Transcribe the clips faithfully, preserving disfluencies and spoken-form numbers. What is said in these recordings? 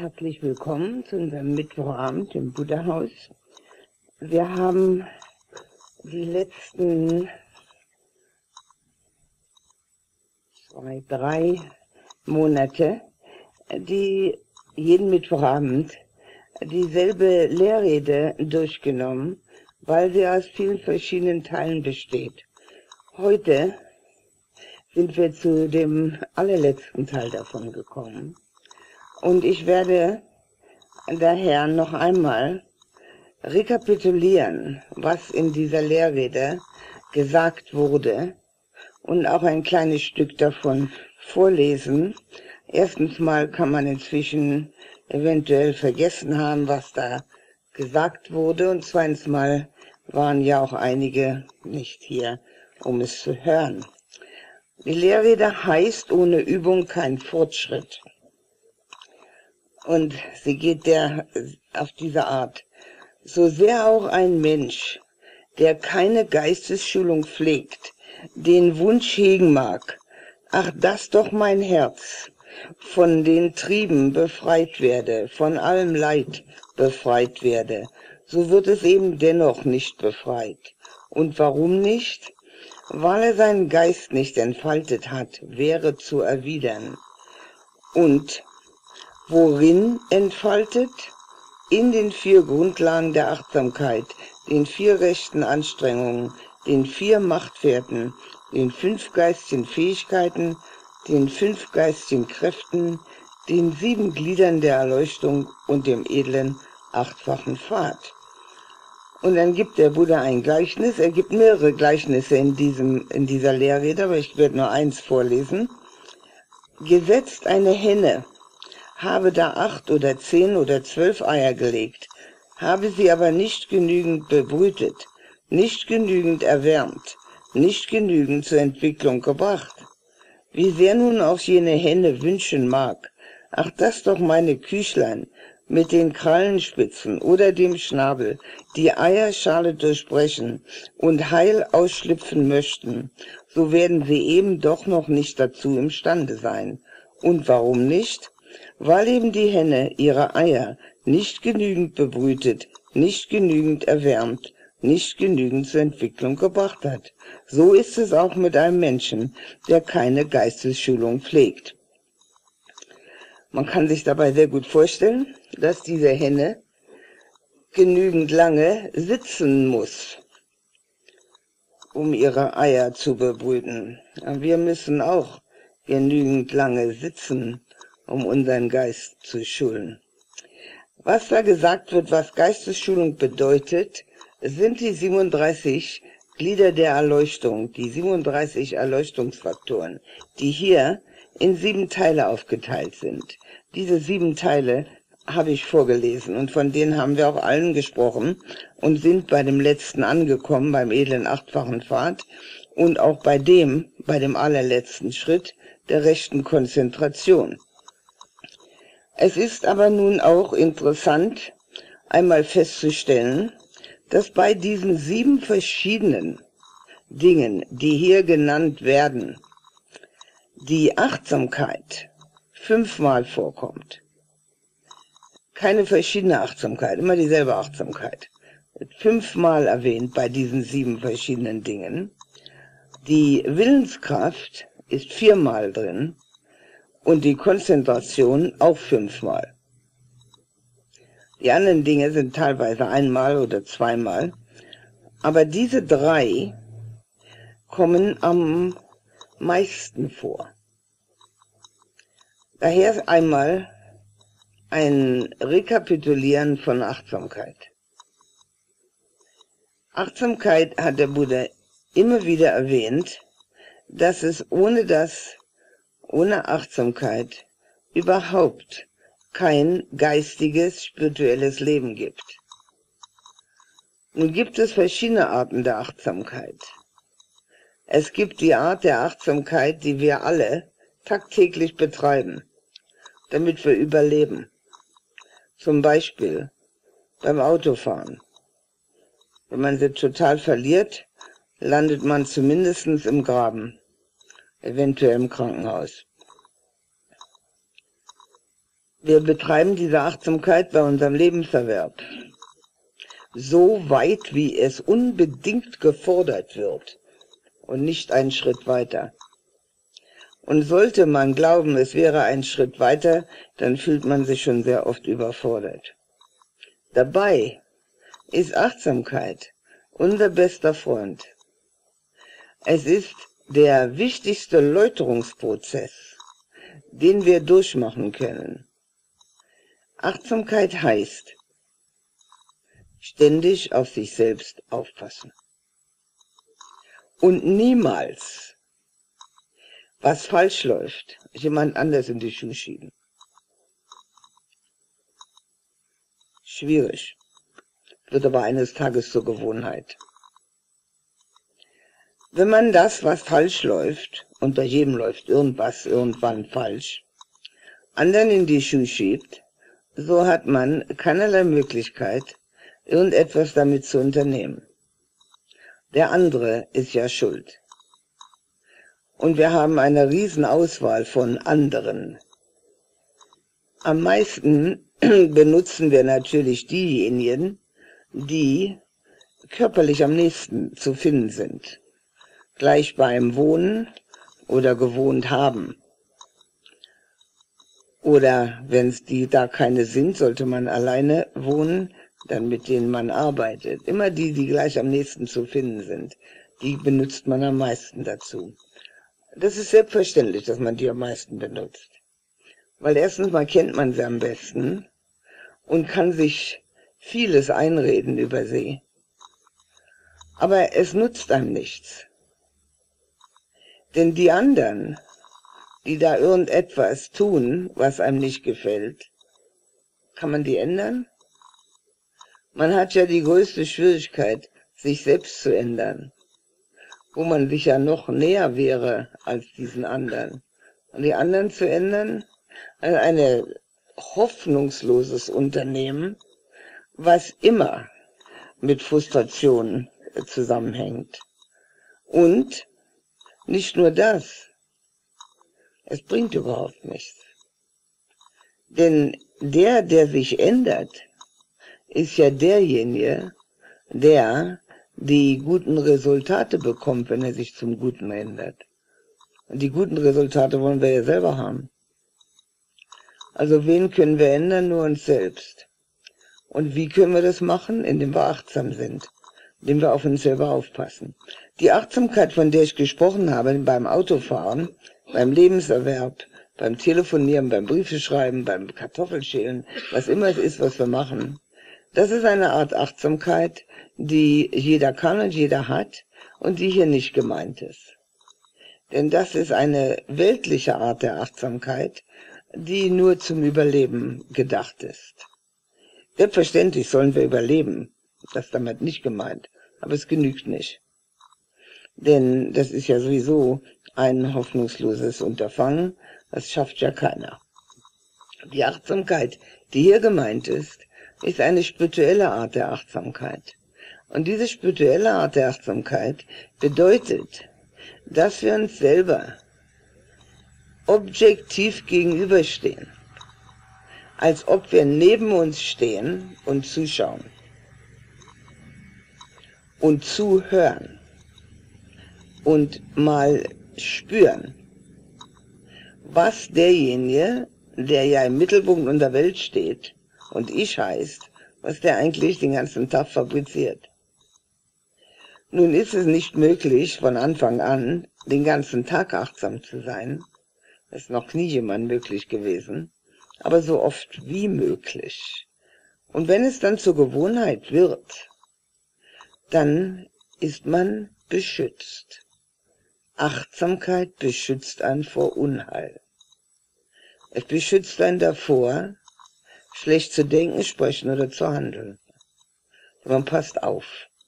Herzlich willkommen zu unserem Mittwochabend im Buddha-Haus. Wir haben die letzten zwei, drei Monate, die jeden Mittwochabend dieselbe Lehrrede durchgenommen, weil sie aus vielen verschiedenen Teilen besteht. Heute sind wir zu dem allerletzten Teil davon gekommen. Und ich werde daher noch einmal rekapitulieren, was in dieser Lehrrede gesagt wurde und auch ein kleines Stück davon vorlesen. Erstens mal kann man inzwischen eventuell vergessen haben, was da gesagt wurde, und zweitens mal waren ja auch einige nicht hier, um es zu hören. Die Lehrrede heißt ohne Übung kein Fortschritt. Und sie geht der auf diese Art: So sehr auch ein Mensch, der keine Geistesschulung pflegt, den Wunsch hegen mag, ach, dass doch mein Herz von den Trieben befreit werde, von allem Leid befreit werde, so wird es eben dennoch nicht befreit. Und warum nicht? Weil er seinen Geist nicht entfaltet hat, wäre zu erwidern. Und worin entfaltet? In den vier Grundlagen der Achtsamkeit, den vier rechten Anstrengungen, den vier Machtwerten, den fünf geistigen Fähigkeiten, den fünf geistigen Kräften, den sieben Gliedern der Erleuchtung und dem edlen achtfachen Pfad. Und dann gibt der Buddha ein Gleichnis. Er gibt mehrere Gleichnisse in, diesem, in dieser Lehrrede, aber ich werde nur eins vorlesen. Gesetzt eine Henne habe da acht oder zehn oder zwölf Eier gelegt, habe sie aber nicht genügend bebrütet, nicht genügend erwärmt, nicht genügend zur Entwicklung gebracht. Wie sehr nun auch jene Henne wünschen mag, ach, dass doch meine Küchlein mit den Krallenspitzen oder dem Schnabel die Eierschale durchbrechen und heil ausschlüpfen möchten, so werden sie eben doch noch nicht dazu imstande sein. Und warum nicht? Weil eben die Henne ihre Eier nicht genügend bebrütet, nicht genügend erwärmt, nicht genügend zur Entwicklung gebracht hat. So ist es auch mit einem Menschen, der keine Geistesschulung pflegt. Man kann sich dabei sehr gut vorstellen, dass diese Henne genügend lange sitzen muss, um ihre Eier zu bebrüten. Wir müssen auch genügend lange sitzen, um unseren Geist zu schulen. Was da gesagt wird, was Geistesschulung bedeutet, sind die siebenunddreißig Glieder der Erleuchtung, die siebenunddreißig Erleuchtungsfaktoren, die hier in sieben Teile aufgeteilt sind. Diese sieben Teile habe ich vorgelesen und von denen haben wir auch allen gesprochen und sind bei dem letzten angekommen, beim edlen achtfachen Pfad und auch bei dem, bei dem allerletzten Schritt der rechten Konzentration. Es ist aber nun auch interessant, einmal festzustellen, dass bei diesen sieben verschiedenen Dingen, die hier genannt werden, die Achtsamkeit fünfmal vorkommt. Keine verschiedene Achtsamkeit, immer dieselbe Achtsamkeit. Fünfmal erwähnt bei diesen sieben verschiedenen Dingen. Die Willenskraft ist viermal drin. Und die Konzentration auch fünfmal. Die anderen Dinge sind teilweise einmal oder zweimal, aber diese drei kommen am meisten vor. Daher einmal ein Rekapitulieren von Achtsamkeit. Achtsamkeit hat der Buddha immer wieder erwähnt, dass es ohne das ohne Achtsamkeit überhaupt kein geistiges, spirituelles Leben gibt. Nun gibt es verschiedene Arten der Achtsamkeit. Es gibt die Art der Achtsamkeit, die wir alle tagtäglich betreiben, damit wir überleben. Zum Beispiel beim Autofahren. Wenn man sie total verliert, landet man zumindest im Graben. Eventuell im Krankenhaus. Wir betreiben diese Achtsamkeit bei unserem Lebenserwerb so weit, wie es unbedingt gefordert wird und nicht einen Schritt weiter. Und sollte man glauben, es wäre ein Schritt weiter, dann fühlt man sich schon sehr oft überfordert. Dabei ist Achtsamkeit unser bester Freund. Es ist der wichtigste Läuterungsprozess, den wir durchmachen können. Achtsamkeit heißt, ständig auf sich selbst aufpassen. Und niemals, was falsch läuft, jemand anders in die Schuhe schieben. Schwierig, wird aber eines Tages zur Gewohnheit. Wenn man das, was falsch läuft, und bei jedem läuft irgendwas irgendwann falsch, anderen in die Schuhe schiebt, so hat man keinerlei Möglichkeit, irgendetwas damit zu unternehmen. Der andere ist ja schuld. Und wir haben eine Riesenauswahl von anderen. Am meisten benutzen wir natürlich diejenigen, die körperlich am nächsten zu finden sind. Gleich beim Wohnen oder gewohnt haben. Oder wenn es die da keine sind, sollte man alleine wohnen, dann mit denen man arbeitet. Immer die, die gleich am nächsten zu finden sind, die benutzt man am meisten dazu. Das ist selbstverständlich, dass man die am meisten benutzt. Weil erstens mal kennt man sie am besten und kann sich vieles einreden über sie. Aber es nutzt einem nichts. Denn die anderen, die da irgendetwas tun, was einem nicht gefällt, kann man die ändern? Man hat ja die größte Schwierigkeit, sich selbst zu ändern, wo man sich ja noch näher wäre als diesen anderen. Und die anderen zu ändern, also ein hoffnungsloses Unternehmen, was immer mit Frustration zusammenhängt. Und nicht nur das, es bringt überhaupt nichts. Denn der, der sich ändert, ist ja derjenige, der die guten Resultate bekommt, wenn er sich zum Guten ändert. Und die guten Resultate wollen wir ja selber haben. Also wen können wir ändern? Nur uns selbst. Und wie können wir das machen? Indem wir achtsam sind, indem wir auf uns selber aufpassen. Die Achtsamkeit, von der ich gesprochen habe, beim Autofahren, beim Lebenserwerb, beim Telefonieren, beim Briefeschreiben, beim Kartoffelschälen, was immer es ist, was wir machen, das ist eine Art Achtsamkeit, die jeder kann und jeder hat und die hier nicht gemeint ist. Denn das ist eine weltliche Art der Achtsamkeit, die nur zum Überleben gedacht ist. Selbstverständlich sollen wir überleben, das ist damit nicht gemeint, aber es genügt nicht. Denn das ist ja sowieso ein hoffnungsloses Unterfangen, das schafft ja keiner. Die Achtsamkeit, die hier gemeint ist, ist eine spirituelle Art der Achtsamkeit. Und diese spirituelle Art der Achtsamkeit bedeutet, dass wir uns selber objektiv gegenüberstehen, als ob wir neben uns stehen und zuschauen und zuhören und mal spüren, was derjenige, der ja im Mittelpunkt unserer Welt steht und ich heißt, was der eigentlich den ganzen Tag fabriziert. Nun ist es nicht möglich, von Anfang an den ganzen Tag achtsam zu sein. Das ist noch nie jemand möglich gewesen, aber so oft wie möglich. Und wenn es dann zur Gewohnheit wird, dann ist man beschützt. Achtsamkeit beschützt einen vor Unheil. Es beschützt einen davor, schlecht zu denken, sprechen oder zu handeln. Man passt auf.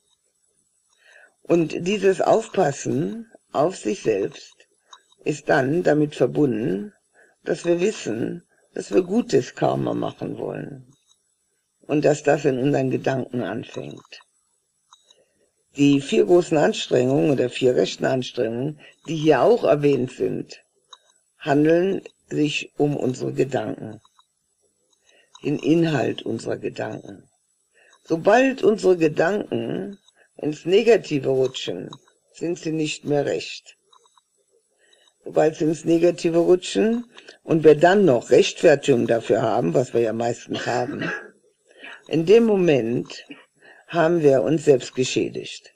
Und dieses Aufpassen auf sich selbst ist dann damit verbunden, dass wir wissen, dass wir gutes Karma machen wollen und dass das in unseren Gedanken anfängt. Die vier großen Anstrengungen oder vier rechten Anstrengungen, die hier auch erwähnt sind, handeln sich um unsere Gedanken. den Inhalt unserer Gedanken. Sobald unsere Gedanken ins Negative rutschen, sind sie nicht mehr recht. Sobald sie ins Negative rutschen und wir dann noch Rechtfertigung dafür haben, was wir ja meistens haben, in dem Moment haben wir uns selbst geschädigt.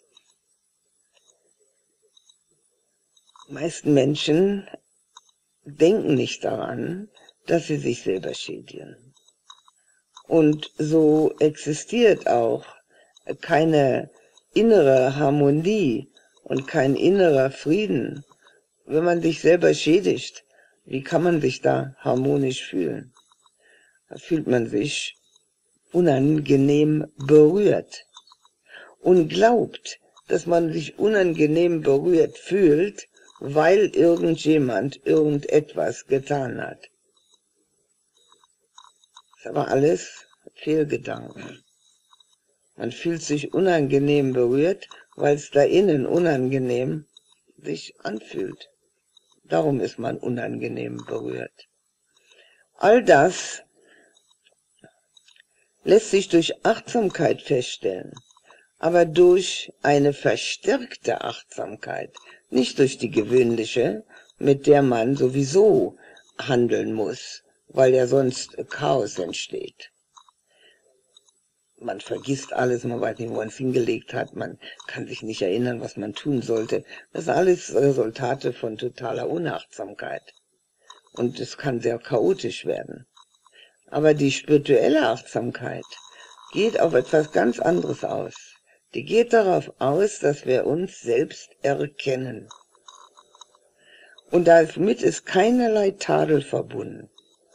Die meisten Menschen denken nicht daran, dass sie sich selber schädigen. Und so existiert auch keine innere Harmonie und kein innerer Frieden. Wenn man sich selber schädigt, wie kann man sich da harmonisch fühlen? Da fühlt man sich unangenehm berührt und glaubt, dass man sich unangenehm berührt fühlt, weil irgendjemand irgendetwas getan hat. Das ist aber alles Fehlgedanken. Man fühlt sich unangenehm berührt, weil es da innen unangenehm sich anfühlt. Darum ist man unangenehm berührt. All das lässt sich durch Achtsamkeit feststellen, aber durch eine verstärkte Achtsamkeit, nicht durch die gewöhnliche, mit der man sowieso handeln muss, weil ja sonst Chaos entsteht. Man vergisst alles, man weiß nicht, wo man es hingelegt hat, man kann sich nicht erinnern, was man tun sollte. Das sind alles Resultate von totaler Unachtsamkeit. Und es kann sehr chaotisch werden. Aber die spirituelle Achtsamkeit geht auf etwas ganz anderes aus. Die geht darauf aus, dass wir uns selbst erkennen. Und damit ist keinerlei Tadel verbunden.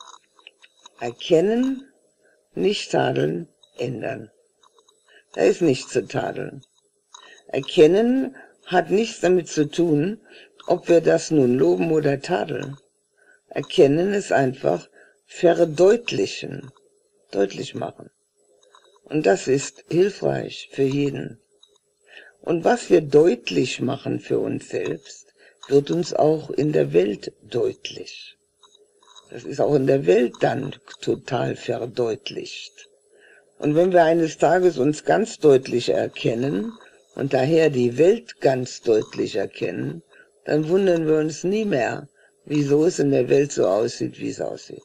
Erkennen, nicht tadeln, ändern. Da ist nichts zu tadeln. Erkennen hat nichts damit zu tun, ob wir das nun loben oder tadeln. Erkennen ist einfach verdeutlichen, deutlich machen. Und das ist hilfreich für jeden. Und was wir deutlich machen für uns selbst, wird uns auch in der Welt deutlich. Das ist auch in der Welt dann total verdeutlicht. Und wenn wir eines Tages uns ganz deutlich erkennen und daher die Welt ganz deutlich erkennen, dann wundern wir uns nie mehr, wieso es in der Welt so aussieht, wie es aussieht.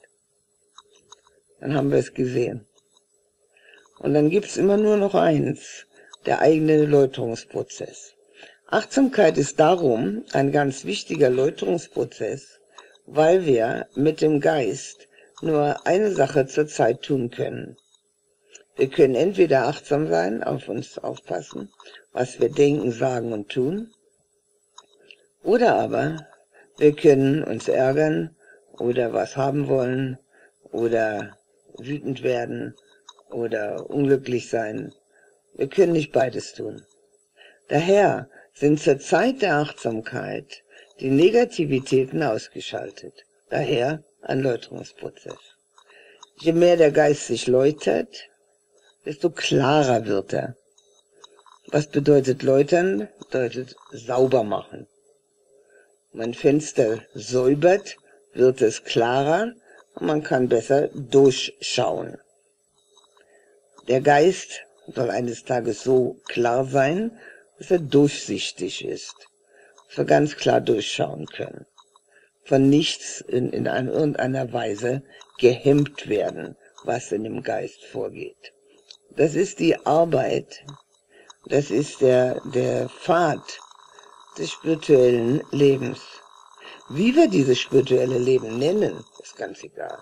Dann haben wir es gesehen. Und dann gibt es immer nur noch eins, der eigene Läuterungsprozess. Achtsamkeit ist darum ein ganz wichtiger Läuterungsprozess, weil wir mit dem Geist nur eine Sache zur Zeit tun können. Wir können entweder achtsam sein, auf uns aufpassen, was wir denken, sagen und tun, oder aber wir können uns ärgern oder was haben wollen oder wütend werden oder unglücklich sein. Wir können nicht beides tun. Daher sind zur Zeit der Achtsamkeit die Negativitäten ausgeschaltet. Daher ein Läuterungsprozess. Je mehr der Geist sich läutert, desto klarer wird er. Was bedeutet läutern? Bedeutet sauber machen. Wenn man ein Fenster säubert, wird es klarer und man kann besser durchschauen. Der Geist soll eines Tages so klar sein, dass er durchsichtig ist, dass wir ganz klar durchschauen können. Von nichts in, in einer, irgendeiner Weise gehemmt werden, was in dem Geist vorgeht. Das ist die Arbeit, das ist der, der Pfad des spirituellen Lebens. Wie wir dieses spirituelle Leben nennen, ist ganz egal.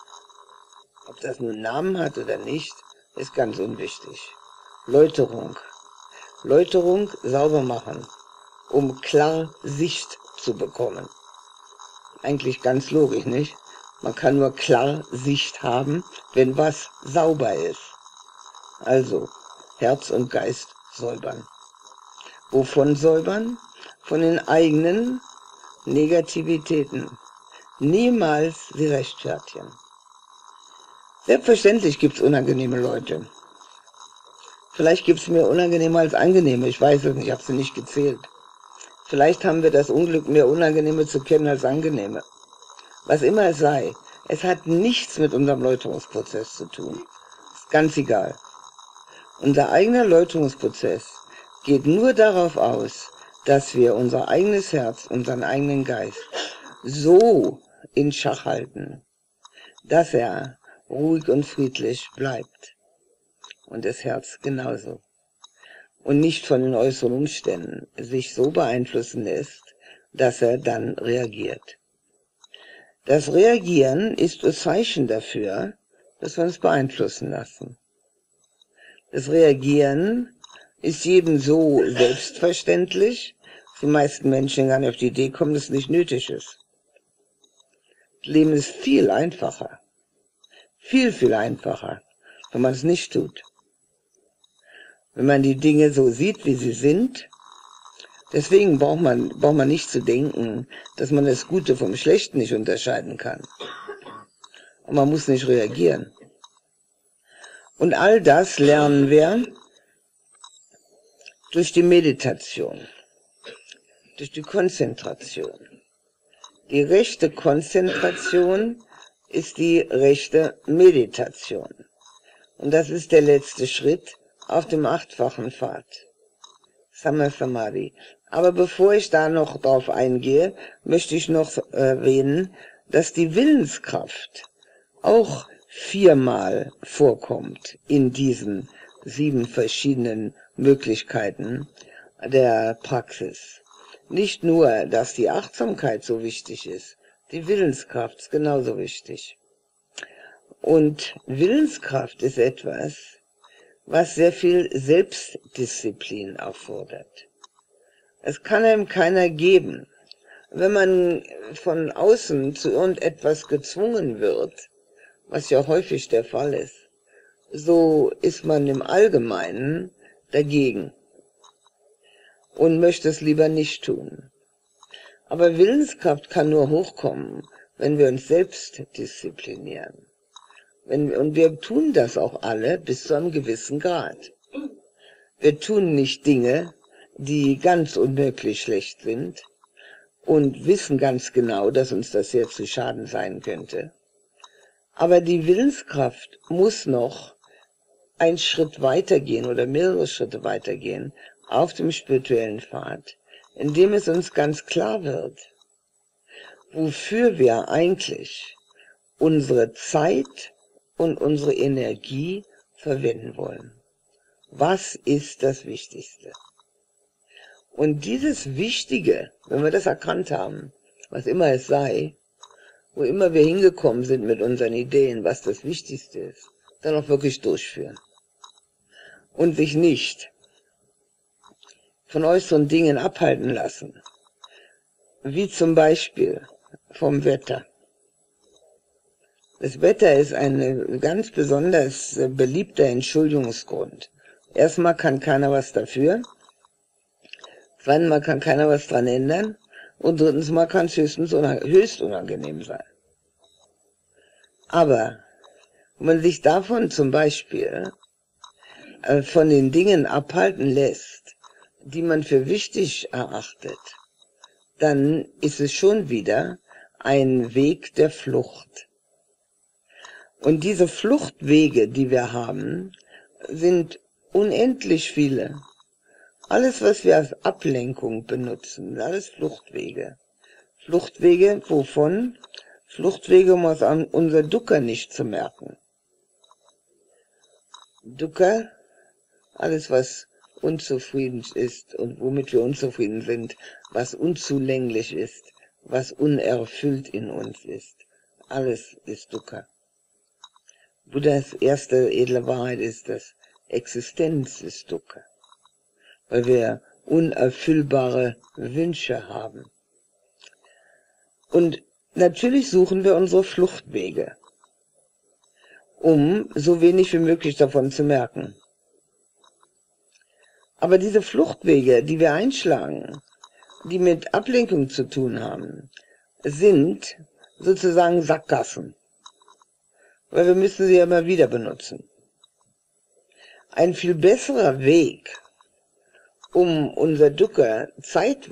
Ob das nun einen Namen hat oder nicht, ist ganz unwichtig. Läuterung. Läuterung sauber machen, um klar Sicht zu bekommen. Eigentlich ganz logisch, nicht? Man kann nur klar Sicht haben, wenn was sauber ist. Also, Herz und Geist säubern. Wovon säubern? Von den eigenen Negativitäten. Niemals sie rechtfertigen. Selbstverständlich gibt es unangenehme Leute. Vielleicht gibt es mehr unangenehme als angenehme, ich weiß es nicht, ich habe sie nicht gezählt. Vielleicht haben wir das Unglück, mehr Unangenehme zu kennen als Angenehme. Was immer es sei, Es hat nichts mit unserem Läuterungsprozess zu tun. Ist ganz egal. Unser eigener Läuterungsprozess geht nur darauf aus, dass wir unser eigenes Herz, unseren eigenen Geist so in Schach halten, dass er ruhig und friedlich bleibt. Und das Herz genauso. Und nicht von den äußeren Umständen sich so beeinflussen lässt, dass er dann reagiert. Das Reagieren ist das Zeichen dafür, dass wir uns beeinflussen lassen. Das Reagieren ist jedem so selbstverständlich, dass die meisten Menschen gar nicht auf die Idee kommen, dass es nicht nötig ist. Das Leben ist viel einfacher. Viel, viel einfacher, wenn man es nicht tut. Wenn man die Dinge so sieht, wie sie sind. Deswegen braucht man, braucht man nicht zu denken, dass man das Gute vom Schlechten nicht unterscheiden kann. Und man muss nicht reagieren. Und all das lernen wir durch die Meditation, durch die Konzentration. Die rechte Konzentration ist die rechte Meditation. Und das ist der letzte Schritt auf dem achtfachen Pfad. Samma Samadhi. Aber bevor ich da noch drauf eingehe, möchte ich noch erwähnen, dass die Willenskraft auch viermal vorkommt in diesen sieben verschiedenen Möglichkeiten der Praxis. Nicht nur, dass die Achtsamkeit so wichtig ist, die Willenskraft ist genauso wichtig. Und Willenskraft ist etwas, was sehr viel Selbstdisziplin erfordert. Es kann einem keiner geben. Wenn man von außen zu irgendetwas gezwungen wird, was ja häufig der Fall ist, so ist man im Allgemeinen dagegen und möchte es lieber nicht tun. Aber Willenskraft kann nur hochkommen, wenn wir uns selbst disziplinieren. Wenn, und wir tun das auch alle bis zu einem gewissen Grad. Wir tun nicht Dinge, die ganz unmöglich schlecht sind und wissen ganz genau, dass uns das sehr zu Schaden sein könnte. Aber die Willenskraft muss noch einen Schritt weitergehen oder mehrere Schritte weitergehen auf dem spirituellen Pfad, indem es uns ganz klar wird, wofür wir eigentlich unsere Zeit und unsere Energie verwenden wollen. Was ist das Wichtigste? Und dieses Wichtige, wenn wir das erkannt haben, was immer es sei, wo immer wir hingekommen sind mit unseren Ideen, was das Wichtigste ist, dann auch wirklich durchführen. Und sich nicht von äußeren Dingen abhalten lassen, wie zum Beispiel vom Wetter. Das Wetter ist ein ganz besonders beliebter Entschuldigungsgrund. Erstmal kann keiner was dafür, zweitens mal kann keiner was dran ändern und drittens mal kann es höchstens höchst unangenehm sein. Aber wenn man sich davon zum Beispiel äh, von den Dingen abhalten lässt, die man für wichtig erachtet, dann ist es schon wieder ein Weg der Flucht. Und diese Fluchtwege, die wir haben, sind unendlich viele. Alles, was wir als Ablenkung benutzen, sind alles Fluchtwege. Fluchtwege, wovon? Fluchtwege, um uns an unser Dukkha nicht zu merken. Dukkha, alles, was unzufrieden ist und womit wir unzufrieden sind, was unzulänglich ist, was unerfüllt in uns ist, alles ist Dukkha. Buddhas erste edle Wahrheit ist, dass Existenz ist Dukkha, weil wir unerfüllbare Wünsche haben. Und natürlich suchen wir unsere Fluchtwege, um so wenig wie möglich davon zu merken. Aber diese Fluchtwege, die wir einschlagen, die mit Ablenkung zu tun haben, sind sozusagen Sackgassen. Weil wir müssen sie ja immer wieder benutzen. Ein viel besserer Weg, um unser Dukkha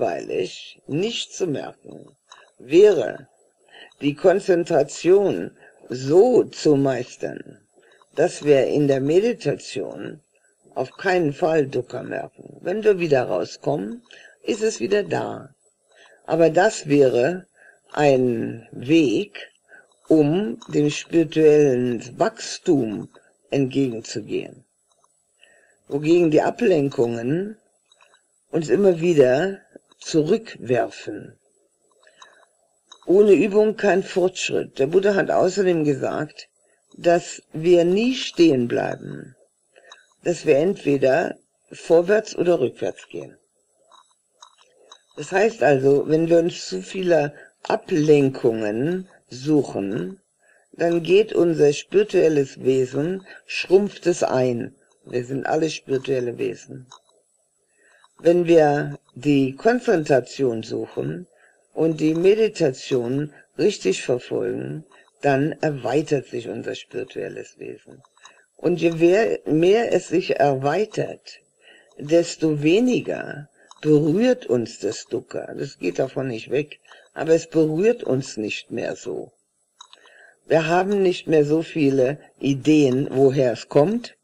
zeitweilig nicht zu merken, wäre die Konzentration so zu meistern, dass wir in der Meditation auf keinen Fall Dukkha merken. Wenn wir wieder rauskommen, ist es wieder da. Aber das wäre ein Weg, um dem spirituellen Wachstum entgegenzugehen. Wogegen die Ablenkungen uns immer wieder zurückwerfen. Ohne Übung kein Fortschritt. Der Buddha hat außerdem gesagt, dass wir nie stehen bleiben, dass wir entweder vorwärts oder rückwärts gehen. Das heißt also, wenn wir uns zu viele Ablenkungen suchen, dann geht unser spirituelles Wesen, schrumpft es ein. Wir sind alle spirituelle Wesen. Wenn wir die Konzentration suchen und die Meditation richtig verfolgen, dann erweitert sich unser spirituelles Wesen. Und je mehr es sich erweitert, desto weniger berührt uns das Dukkha. Das geht davon nicht weg, aber es berührt uns nicht mehr so. Wir haben nicht mehr so viele Ideen, woher es kommt,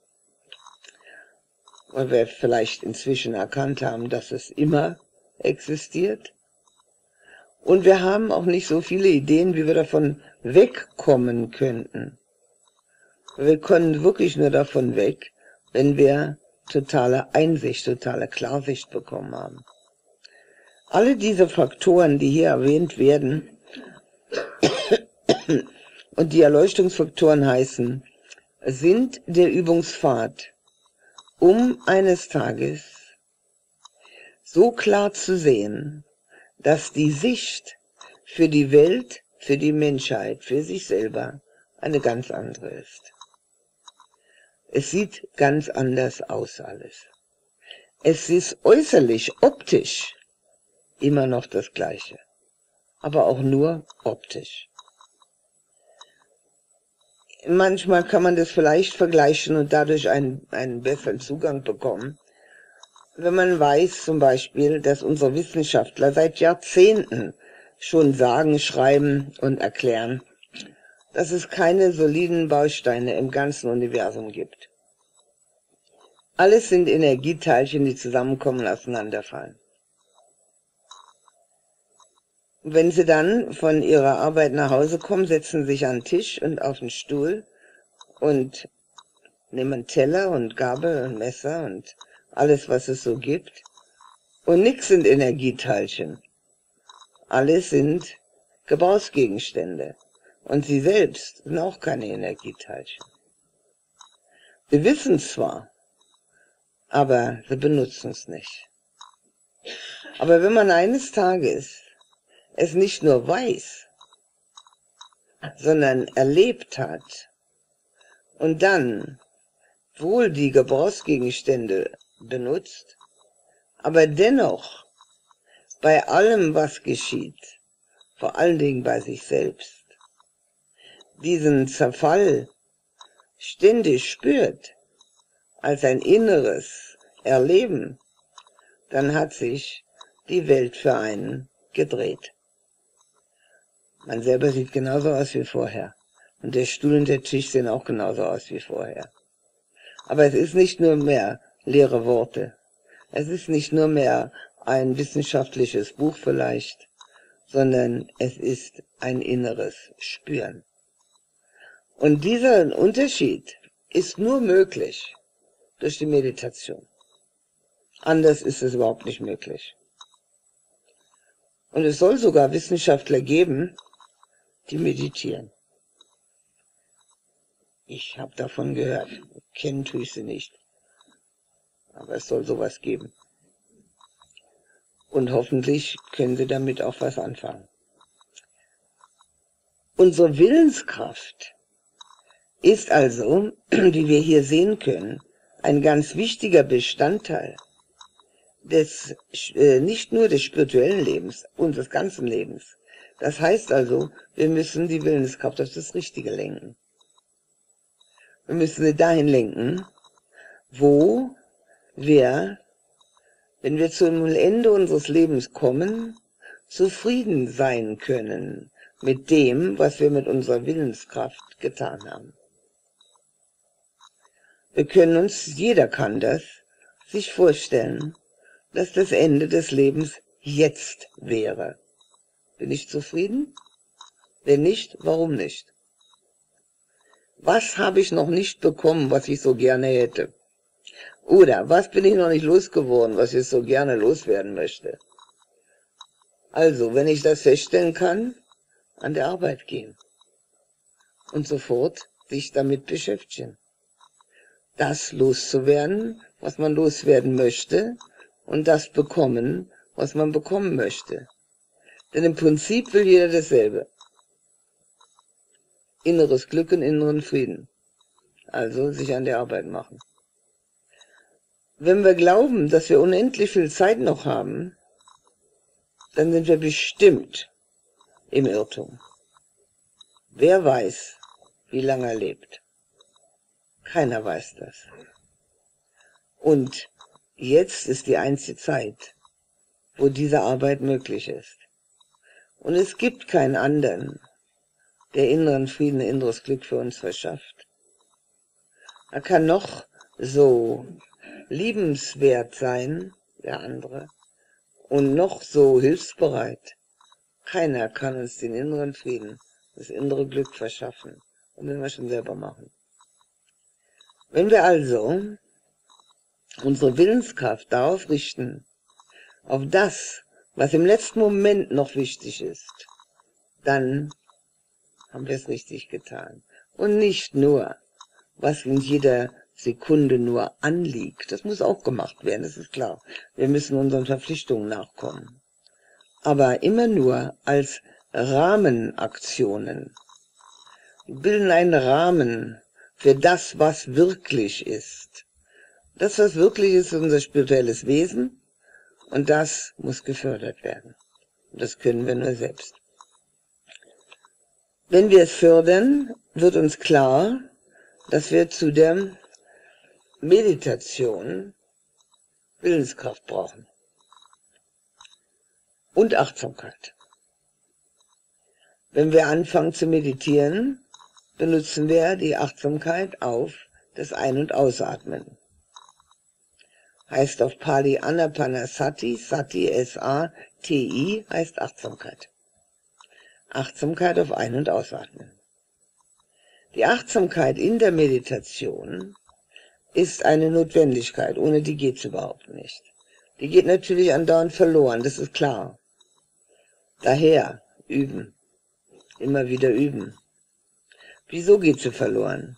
weil wir vielleicht inzwischen erkannt haben, dass es immer existiert. Und wir haben auch nicht so viele Ideen, wie wir davon wegkommen könnten. Wir können wirklich nur davon weg, wenn wir totale Einsicht, totale Klarsicht bekommen haben. Alle diese Faktoren, die hier erwähnt werden, und die Erleuchtungsfaktoren heißen, sind der Übungspfad, um eines Tages so klar zu sehen, dass die Sicht für die Welt, für die Menschheit, für sich selber eine ganz andere ist. Es sieht ganz anders aus alles. Es ist äußerlich, optisch immer noch das Gleiche, aber auch nur optisch. Manchmal kann man das vielleicht vergleichen und dadurch einen, einen besseren Zugang bekommen, wenn man weiß zum Beispiel, dass unsere Wissenschaftler seit Jahrzehnten schon sagen, schreiben und erklären, dass es keine soliden Bausteine im ganzen Universum gibt. Alles sind Energieteilchen, die zusammenkommen und auseinanderfallen. Wenn sie dann von ihrer Arbeit nach Hause kommen, setzen sie sich an den Tisch und auf den Stuhl und nehmen Teller und Gabel und Messer und alles, was es so gibt. Und nichts sind Energieteilchen. Alles sind Gebrauchsgegenstände. Und sie selbst sind auch keine Energieteilchen. Sie wissen es zwar, aber sie benutzen es nicht. Aber wenn man eines Tages es nicht nur weiß, sondern erlebt hat und dann wohl die Gebrauchsgegenstände benutzt, aber dennoch bei allem, was geschieht, vor allen Dingen bei sich selbst, diesen Zerfall ständig spürt, als ein inneres Erleben, dann hat sich die Welt für einen gedreht. Man selber sieht genauso aus wie vorher. Und der Stuhl und der Tisch sehen auch genauso aus wie vorher. Aber es ist nicht nur mehr leere Worte. Es ist nicht nur mehr ein wissenschaftliches Buch vielleicht, sondern es ist ein inneres Spüren. Und dieser Unterschied ist nur möglich durch die Meditation. Anders ist es überhaupt nicht möglich. Und es soll sogar Wissenschaftler geben, die meditieren. Ich habe davon gehört. Kennen tue ich sie nicht. Aber es soll sowas geben. Und hoffentlich können sie damit auch was anfangen. Unsere Willenskraft ist also, wie wir hier sehen können, ein ganz wichtiger Bestandteil des, äh, nicht nur des spirituellen Lebens, unseres ganzen Lebens. Das heißt also, wir müssen die Willenskraft auf das Richtige lenken. Wir müssen sie dahin lenken, wo wir, wenn wir zum Ende unseres Lebens kommen, zufrieden sein können mit dem, was wir mit unserer Willenskraft getan haben. Wir können uns, jeder kann das, sich vorstellen, dass das Ende des Lebens jetzt wäre. Bin ich zufrieden? Wenn nicht, warum nicht? Was habe ich noch nicht bekommen, was ich so gerne hätte? Oder was bin ich noch nicht losgeworden, was ich so gerne loswerden möchte? Also, wenn ich das feststellen kann, an der Arbeit gehen und sofort sich damit beschäftigen. Das loszuwerden, was man loswerden möchte, und das bekommen, was man bekommen möchte. Denn im Prinzip will jeder dasselbe. Inneres Glück und inneren Frieden. Also sich an der Arbeit machen. Wenn wir glauben, dass wir unendlich viel Zeit noch haben, dann sind wir bestimmt im Irrtum. Wer weiß, wie lange er lebt? Keiner weiß das. Und jetzt ist die einzige Zeit, wo diese Arbeit möglich ist. Und es gibt keinen anderen, der inneren Frieden, inneres Glück für uns verschafft. Er kann noch so liebenswert sein, der andere, und noch so hilfsbereit. Keiner kann uns den inneren Frieden, das innere Glück verschaffen. Und müssen wir schon selber machen. Wenn wir also unsere Willenskraft darauf richten, auf das, was im letzten Moment noch wichtig ist, dann haben wir es richtig getan. Und nicht nur, was in jeder Sekunde nur anliegt. Das muss auch gemacht werden, das ist klar. Wir müssen unseren Verpflichtungen nachkommen. Aber immer nur als Rahmenaktionen. Wir bilden einen Rahmen für das, was wirklich ist. Das, was wirklich ist, ist unser spirituelles Wesen, und das muss gefördert werden. Und das können wir nur selbst. Wenn wir es fördern, wird uns klar, dass wir zu der Meditation Willenskraft brauchen und Achtsamkeit. Wenn wir anfangen zu meditieren, benutzen wir die Achtsamkeit auf das Ein- und Ausatmen. Heißt auf Pali Anapanasati, Sati, S A T I, heißt Achtsamkeit. Achtsamkeit auf Ein- und Ausatmen. Die Achtsamkeit in der Meditation ist eine Notwendigkeit, ohne die geht es überhaupt nicht. Die geht natürlich andauernd verloren, das ist klar. Daher üben, immer wieder üben. Wieso geht sie verloren?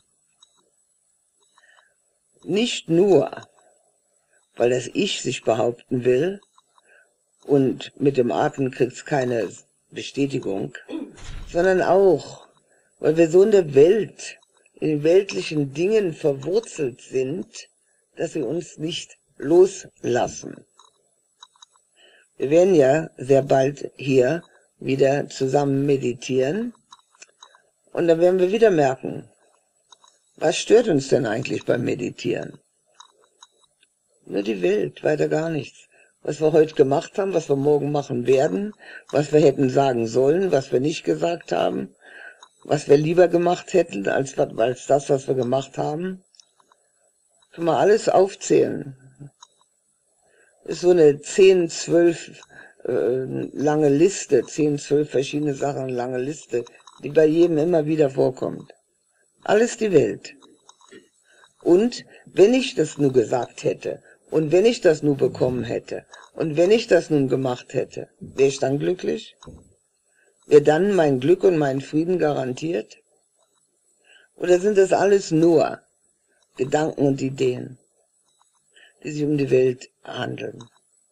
Nicht nur, weil das Ich sich behaupten will und mit dem Atmen kriegt es keine Bestätigung, sondern auch, weil wir so in der Welt, in den weltlichen Dingen verwurzelt sind, dass sie uns nicht loslassen. Wir werden ja sehr bald hier wieder zusammen meditieren und dann werden wir wieder merken, was stört uns denn eigentlich beim Meditieren? Nur die Welt, weiter gar nichts. Was wir heute gemacht haben, was wir morgen machen werden, was wir hätten sagen sollen, was wir nicht gesagt haben, was wir lieber gemacht hätten, als, als das, was wir gemacht haben. Können wir alles aufzählen. Ist so eine zehn, zwölf äh, lange Liste, zehn, zwölf verschiedene Sachen, lange Liste, die bei jedem immer wieder vorkommt. Alles die Welt. Und wenn ich das nur gesagt hätte, und wenn ich das nur bekommen hätte, und wenn ich das nun gemacht hätte, wäre ich dann glücklich? Wäre dann mein Glück und mein Frieden garantiert? Oder sind das alles nur Gedanken und Ideen, die sich um die Welt handeln?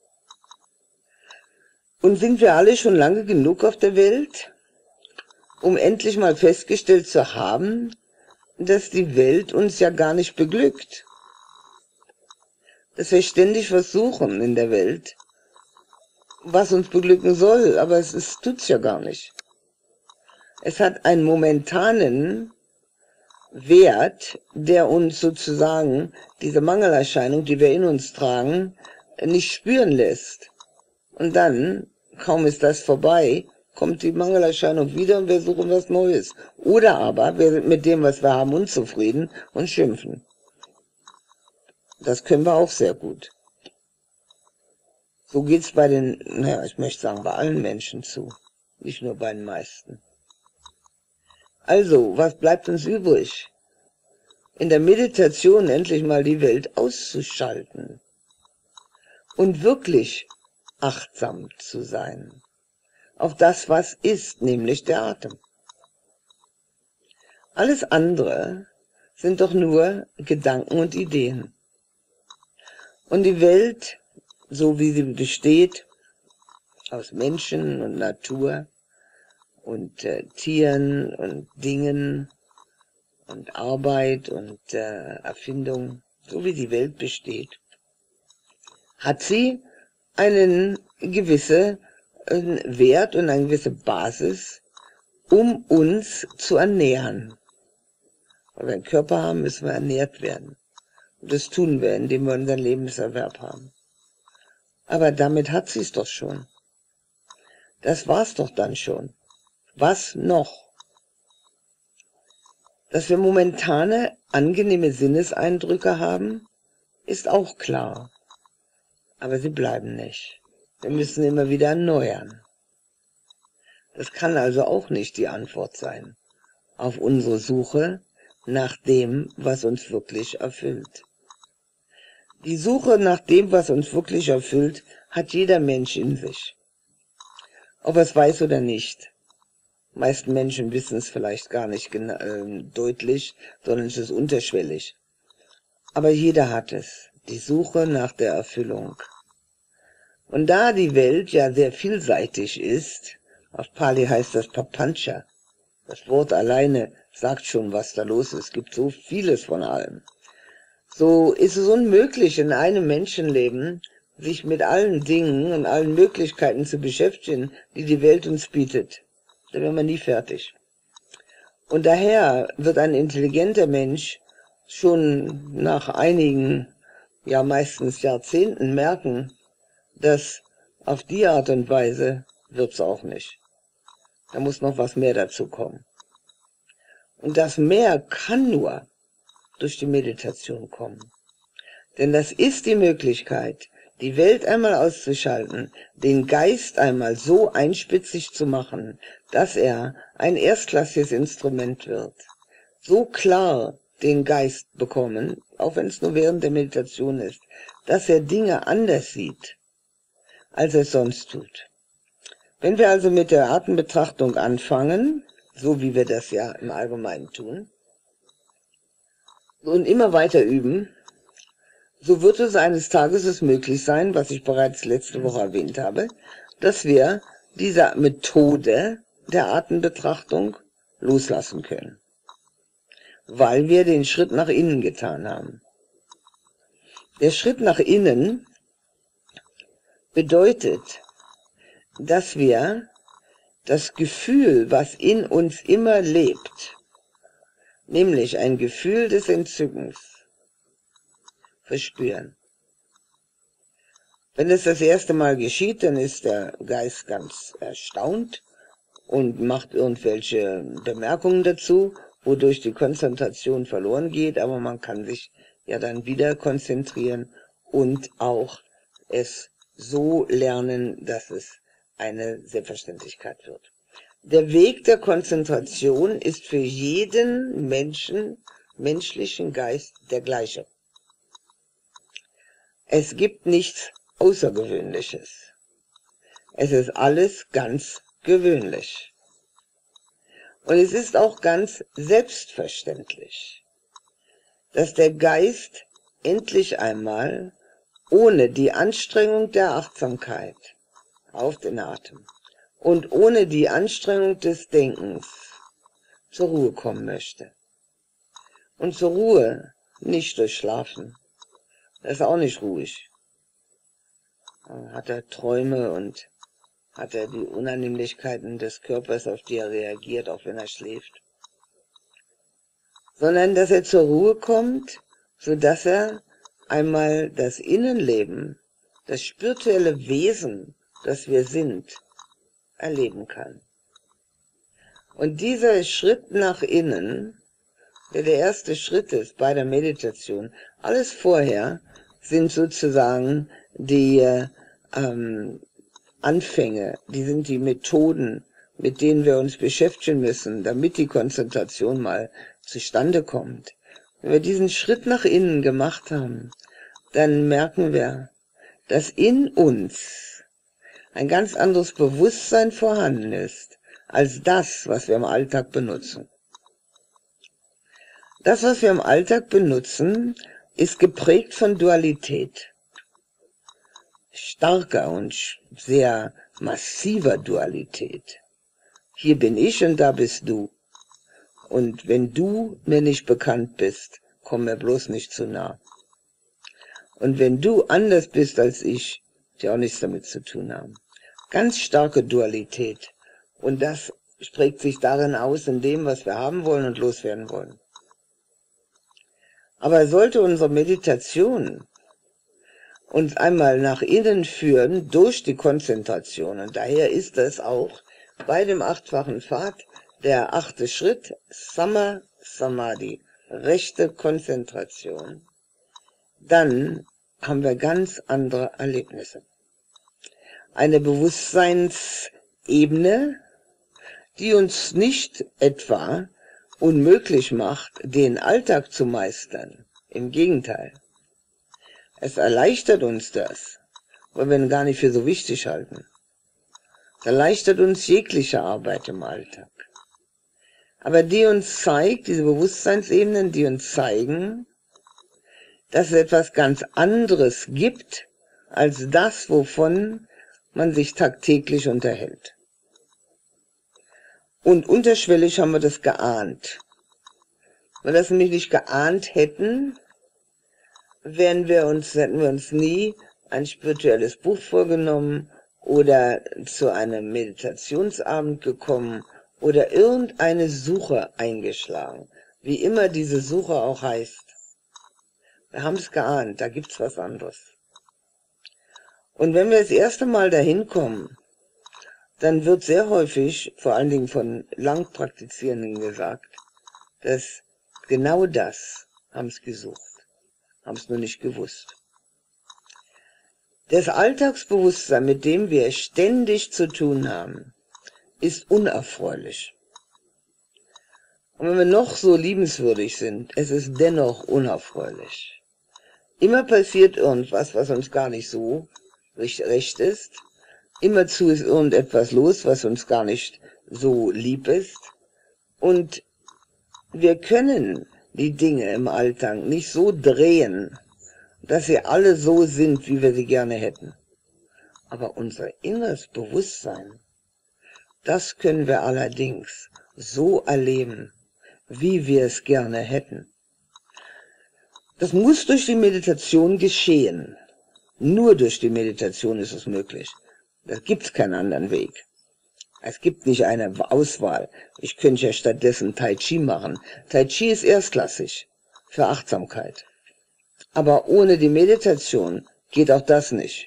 Und sind wir alle schon lange genug auf der Welt, um endlich mal festgestellt zu haben, dass die Welt uns ja gar nicht beglückt? Dass wir ständig versuchen in der Welt, was uns beglücken soll, aber es, es tut's ja gar nicht. Es hat einen momentanen Wert, der uns sozusagen diese Mangelerscheinung, die wir in uns tragen, nicht spüren lässt. Und dann, kaum ist das vorbei, kommt die Mangelerscheinung wieder und wir suchen was Neues. Oder aber wir sind mit dem, was wir haben, unzufrieden und schimpfen. Das können wir auch sehr gut. So geht's bei den, naja, ich möchte sagen, bei allen Menschen zu. Nicht nur bei den meisten. Also, was bleibt uns übrig? In der Meditation endlich mal die Welt auszuschalten und wirklich achtsam zu sein auf das, was ist, nämlich der Atem. Alles andere sind doch nur Gedanken und Ideen. Und die Welt, so wie sie besteht, aus Menschen und Natur und äh, Tieren und Dingen und Arbeit und äh, Erfindung, so wie die Welt besteht, hat sie einen gewissen Wert und eine gewisse Basis, um uns zu ernähren. Weil wir einen Körper haben, müssen wir ernährt werden. Und das tun wir, indem wir unseren Lebenserwerb haben. Aber damit hat sie es doch schon. Das war's doch dann schon. Was noch? Dass wir momentane angenehme Sinneseindrücke haben, ist auch klar. Aber sie bleiben nicht. Wir müssen immer wieder erneuern. Das kann also auch nicht die Antwort sein auf unsere Suche nach dem, was uns wirklich erfüllt. Die Suche nach dem, was uns wirklich erfüllt, hat jeder Mensch in sich. Ob er es weiß oder nicht. Die meisten Menschen wissen es vielleicht gar nicht äh, deutlich, sondern es ist unterschwellig. Aber jeder hat es. Die Suche nach der Erfüllung. Und da die Welt ja sehr vielseitig ist, auf Pali heißt das Papancha, das Wort alleine sagt schon, was da los ist, es gibt so vieles von allem. So ist es unmöglich, in einem Menschenleben sich mit allen Dingen und allen Möglichkeiten zu beschäftigen, die die Welt uns bietet. Da werden wir nie fertig. Und daher wird ein intelligenter Mensch schon nach einigen, ja meistens Jahrzehnten merken, dass auf die Art und Weise wird's auch nicht. Da muss noch was mehr dazu kommen. Und das Mehr kann nur durch die Meditation kommen. Denn das ist die Möglichkeit, die Welt einmal auszuschalten, den Geist einmal so einspitzig zu machen, dass er ein erstklassiges Instrument wird. So klar den Geist bekommen, auch wenn es nur während der Meditation ist, dass er Dinge anders sieht, als er es sonst tut. Wenn wir also mit der Atembetrachtung anfangen, so wie wir das ja im Allgemeinen tun, und immer weiter üben, so wird es eines Tages es möglich sein, was ich bereits letzte Woche erwähnt habe, dass wir diese Methode der Atembetrachtung loslassen können, weil wir den Schritt nach innen getan haben. Der Schritt nach innen bedeutet, dass wir das Gefühl, was in uns immer lebt, nämlich ein Gefühl des Entzückens, verspüren. Wenn es das erste Mal geschieht, dann ist der Geist ganz erstaunt und macht irgendwelche Bemerkungen dazu, wodurch die Konzentration verloren geht, aber man kann sich ja dann wieder konzentrieren und auch es so lernen, dass es eine Selbstverständlichkeit wird. Der Weg der Konzentration ist für jeden Menschen, menschlichen Geist der gleiche. Es gibt nichts Außergewöhnliches. Es ist alles ganz gewöhnlich. Und es ist auch ganz selbstverständlich, dass der Geist endlich einmal ohne die Anstrengung der Achtsamkeit auf den Atem und ohne die Anstrengung des Denkens zur Ruhe kommen möchte. Und zur Ruhe nicht durch Schlafen. Das ist auch nicht ruhig. Hat er Träume und hat er die Unannehmlichkeiten des Körpers, auf die er reagiert, auch wenn er schläft. Sondern, dass er zur Ruhe kommt, so dass er einmal das Innenleben, das spirituelle Wesen, das wir sind, erleben kann. Und dieser Schritt nach innen, der der erste Schritt ist bei der Meditation, alles vorher sind sozusagen die ähm, Anfänge, die sind die Methoden, mit denen wir uns beschäftigen müssen, damit die Konzentration mal zustande kommt. Wenn wir diesen Schritt nach innen gemacht haben, dann merken wir, dass in uns ein ganz anderes Bewusstsein vorhanden ist, als das, was wir im Alltag benutzen. Das, was wir im Alltag benutzen, ist geprägt von Dualität. Starker und sehr massiver Dualität. Hier bin ich und da bist du. Und wenn du mir nicht bekannt bist, komm mir bloß nicht zu nah. Und wenn du anders bist als ich, die auch nichts damit zu tun haben. Ganz starke Dualität. Und das prägt sich darin aus, in dem, was wir haben wollen und loswerden wollen. Aber sollte unsere Meditation uns einmal nach innen führen durch die Konzentration, und daher ist es auch bei dem achtfachen Pfad der achte Schritt, Samma Samadhi, rechte Konzentration, dann haben wir ganz andere Erlebnisse. Eine Bewusstseinsebene, die uns nicht etwa unmöglich macht, den Alltag zu meistern. Im Gegenteil. Es erleichtert uns das, weil wir ihn gar nicht für so wichtig halten. Es erleichtert uns jegliche Arbeit im Alltag. Aber die uns zeigt, diese Bewusstseinsebenen, die uns zeigen, dass es etwas ganz anderes gibt, als das, wovon man sich tagtäglich unterhält. Und unterschwellig haben wir das geahnt. Wenn wir das nämlich nicht geahnt hätten, wären wir uns, hätten wir uns nie ein spirituelles Buch vorgenommen oder zu einem Meditationsabend gekommen oder irgendeine Suche eingeschlagen, wie immer diese Suche auch heißt. Wir haben es geahnt, da gibt's was anderes. Und wenn wir das erste Mal dahin kommen, dann wird sehr häufig, vor allen Dingen von lang Praktizierenden gesagt, dass genau das haben es gesucht, haben es nur nicht gewusst. Das Alltagsbewusstsein, mit dem wir ständig zu tun haben, ist unerfreulich. Und wenn wir noch so liebenswürdig sind, es ist dennoch unerfreulich. Immer passiert irgendwas, was uns gar nicht so recht ist. Immerzu ist irgendetwas los, was uns gar nicht so lieb ist. Und wir können die Dinge im Alltag nicht so drehen, dass sie alle so sind, wie wir sie gerne hätten. Aber unser inneres Bewusstsein, das können wir allerdings so erleben, wie wir es gerne hätten. Das muss durch die Meditation geschehen. Nur durch die Meditation ist es möglich. Da gibt es keinen anderen Weg. Es gibt nicht eine Auswahl. Ich könnte ja stattdessen Tai Chi machen. Tai Chi ist erstklassig für Achtsamkeit. Aber ohne die Meditation geht auch das nicht.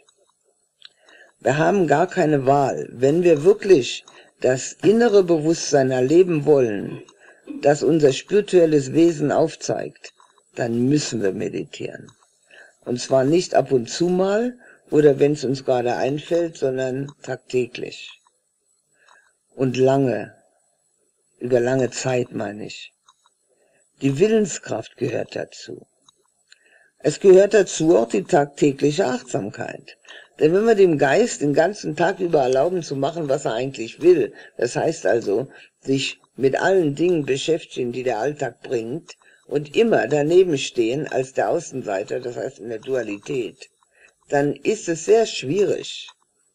Wir haben gar keine Wahl. Wenn wir wirklich das innere Bewusstsein erleben wollen, das unser spirituelles Wesen aufzeigt, dann müssen wir meditieren. Und zwar nicht ab und zu mal oder wenn es uns gerade einfällt, sondern tagtäglich. Und lange, über lange Zeit meine ich. Die Willenskraft gehört dazu. Es gehört dazu auch die tagtägliche Achtsamkeit. Denn wenn wir dem Geist den ganzen Tag über erlauben zu machen, was er eigentlich will, das heißt also, sich mit allen Dingen beschäftigen, die der Alltag bringt, und immer daneben stehen als der Außenseiter, das heißt in der Dualität, dann ist es sehr schwierig,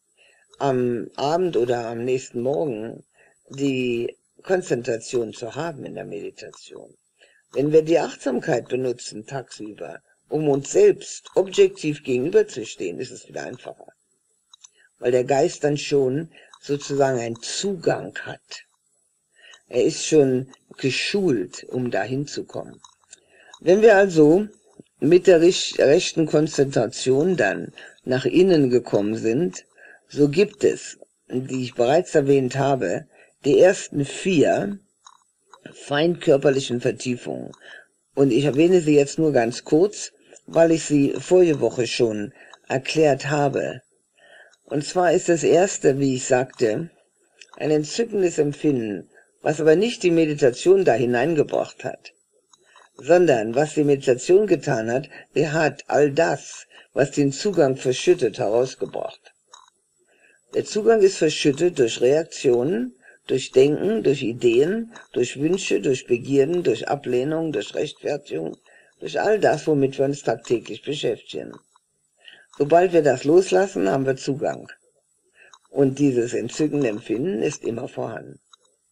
am Abend oder am nächsten Morgen die Konzentration zu haben in der Meditation. Wenn wir die Achtsamkeit benutzen tagsüber, um uns selbst objektiv gegenüberzustehen, ist es wieder einfacher. Weil der Geist dann schon sozusagen einen Zugang hat. Er ist schon geschult, um dahin zu kommen. Wenn wir also mit der rechten Konzentration dann nach innen gekommen sind, so gibt es die ich bereits erwähnt habe, die ersten vier feinkörperlichen Vertiefungen. Und ich erwähne sie jetzt nur ganz kurz, weil ich sie vorige Woche schon erklärt habe. Und zwar ist das erste, wie ich sagte, ein entzückendes Empfinden, was aber nicht die Meditation da hineingebracht hat, sondern was die Meditation getan hat, der hat all das, was den Zugang verschüttet, herausgebracht. Der Zugang ist verschüttet durch Reaktionen, durch Denken, durch Ideen, durch Wünsche, durch Begierden, durch Ablehnung, durch Rechtfertigung, durch all das, womit wir uns tagtäglich beschäftigen. Sobald wir das loslassen, haben wir Zugang. Und dieses entzückende Empfinden ist immer vorhanden.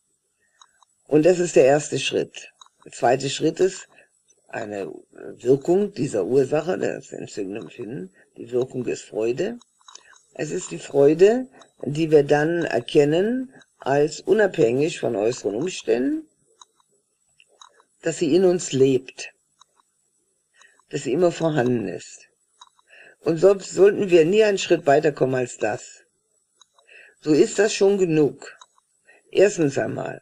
Und das ist der erste Schritt. Der zweite Schritt ist eine Wirkung dieser Ursache, das entzückende Empfinden. Die Wirkung ist Freude. Es ist die Freude, die wir dann erkennen als unabhängig von äußeren Umständen, dass sie in uns lebt, dass sie immer vorhanden ist. Und so sollten wir nie einen Schritt weiterkommen als das. So ist das schon genug. Erstens einmal,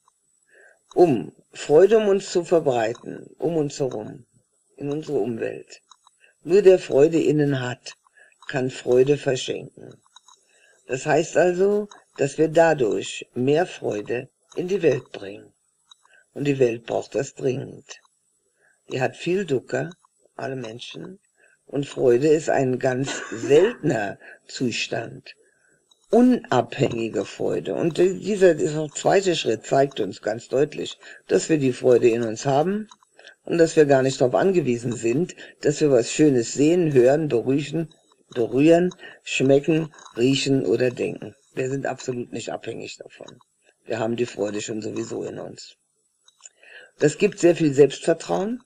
um Freude um uns zu verbreiten, um uns herum, in unsere Umwelt. Nur der Freude innen hat, kann Freude verschenken. Das heißt also, dass wir dadurch mehr Freude in die Welt bringen. Und die Welt braucht das dringend. Die hat viel Dukkha, alle Menschen, und Freude ist ein ganz seltener Zustand. Unabhängige Freude. Und dieser, dieser zweite Schritt zeigt uns ganz deutlich, dass wir die Freude in uns haben und dass wir gar nicht darauf angewiesen sind, dass wir was Schönes sehen, hören, berühren, berühren, schmecken, riechen oder denken. Wir sind absolut nicht abhängig davon. Wir haben die Freude schon sowieso in uns. Das gibt sehr viel Selbstvertrauen.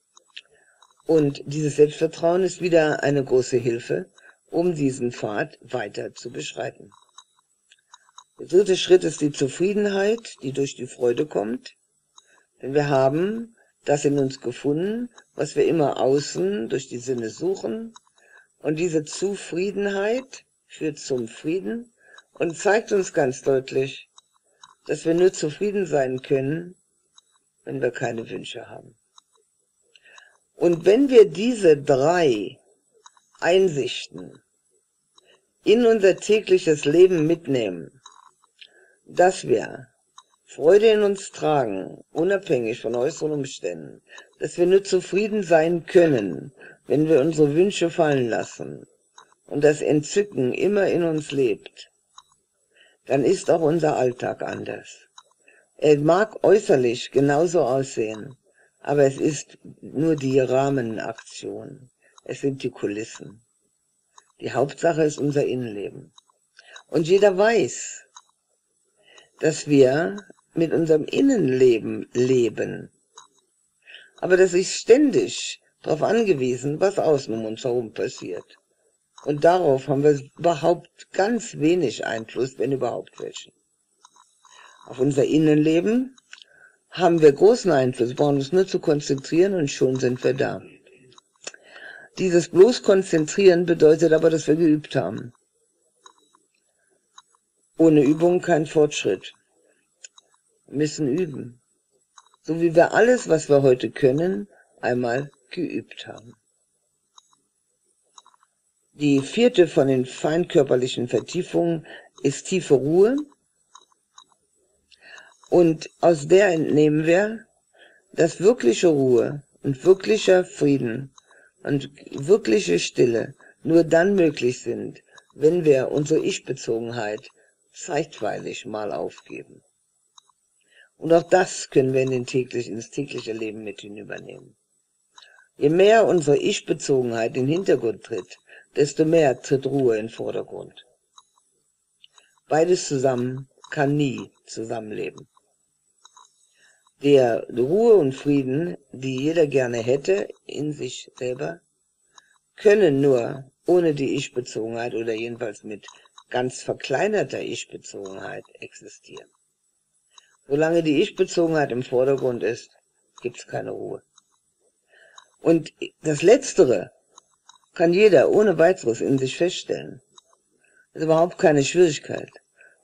Und dieses Selbstvertrauen ist wieder eine große Hilfe, um diesen Pfad weiter zu beschreiten. Der dritte Schritt ist die Zufriedenheit, die durch die Freude kommt. Denn wir haben das in uns gefunden, was wir immer außen durch die Sinne suchen. Und diese Zufriedenheit führt zum Frieden und zeigt uns ganz deutlich, dass wir nur zufrieden sein können, wenn wir keine Wünsche haben. Und wenn wir diese drei Einsichten in unser tägliches Leben mitnehmen, dass wir Freude in uns tragen, unabhängig von äußeren Umständen, dass wir nur zufrieden sein können, wenn wir unsere Wünsche fallen lassen und das Entzücken immer in uns lebt, dann ist auch unser Alltag anders. Er mag äußerlich genauso aussehen, aber es ist nur die Rahmenaktion. Es sind die Kulissen. Die Hauptsache ist unser Innenleben. Und jeder weiß, dass wir mit unserem Innenleben leben. Aber das ist ständig darauf angewiesen, was außen um uns herum passiert. Und darauf haben wir überhaupt ganz wenig Einfluss, wenn überhaupt welchen. Auf unser Innenleben haben wir großen Einfluss, brauchen uns nur zu konzentrieren und schon sind wir da. Dieses bloß Konzentrieren bedeutet aber, dass wir geübt haben. Ohne Übung kein Fortschritt. Wir müssen üben. So wie wir alles, was wir heute können, einmal geübt haben. Die vierte von den feinkörperlichen Vertiefungen ist tiefe Ruhe. Und aus der entnehmen wir, dass wirkliche Ruhe und wirklicher Frieden und wirkliche Stille nur dann möglich sind, wenn wir unsere Ich-Bezogenheit zeitweilig mal aufgeben. Und auch das können wir in den täglich, ins tägliche Leben mit hinübernehmen. Je mehr unsere Ich-Bezogenheit in den Hintergrund tritt, desto mehr tritt Ruhe in den Vordergrund. Beides zusammen kann nie zusammenleben. Der Ruhe und Frieden, die jeder gerne hätte in sich selber, können nur ohne die Ich-Bezogenheit oder jedenfalls mit ganz verkleinerter Ich-Bezogenheit existieren. Solange die Ich-Bezogenheit im Vordergrund ist, gibt es keine Ruhe. Und das Letztere kann jeder ohne weiteres in sich feststellen. Das ist überhaupt keine Schwierigkeit.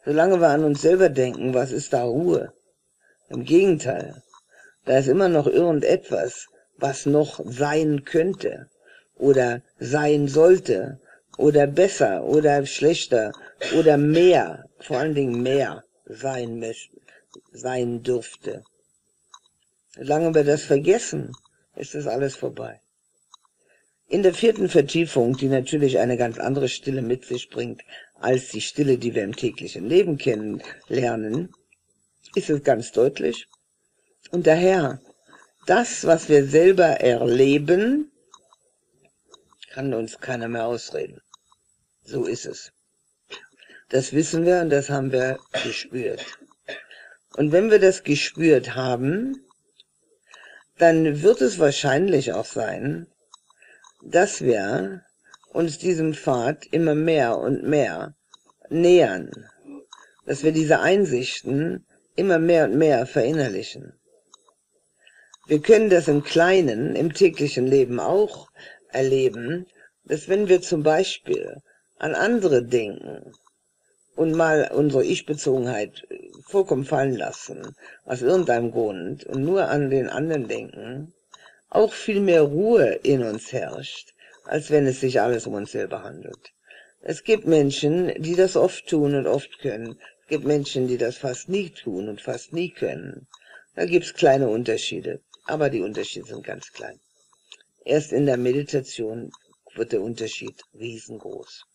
Solange wir an uns selber denken, was ist da Ruhe? Im Gegenteil, da ist immer noch irgendetwas, was noch sein könnte oder sein sollte oder besser oder schlechter oder mehr, vor allen Dingen mehr sein möchte, sein dürfte. Solange wir das vergessen, ist das alles vorbei. In der vierten Vertiefung, die natürlich eine ganz andere Stille mit sich bringt, als die Stille, die wir im täglichen Leben kennenlernen, ist es ganz deutlich. Und daher, das, was wir selber erleben, kann uns keiner mehr ausreden. So ist es. Das wissen wir und das haben wir gespürt. Und wenn wir das gespürt haben, dann wird es wahrscheinlich auch sein, dass wir uns diesem Pfad immer mehr und mehr nähern, dass wir diese Einsichten immer mehr und mehr verinnerlichen. Wir können das im Kleinen, im täglichen Leben auch erleben, dass wenn wir zum Beispiel an andere denken und mal unsere Ich-Bezogenheit vollkommen fallen lassen, aus irgendeinem Grund, und nur an den anderen denken, auch viel mehr Ruhe in uns herrscht, als wenn es sich alles um uns selber handelt. Es gibt Menschen, die das oft tun und oft können. Es gibt Menschen, die das fast nie tun und fast nie können. Da gibt es kleine Unterschiede, aber die Unterschiede sind ganz klein. Erst in der Meditation wird der Unterschied riesengroß.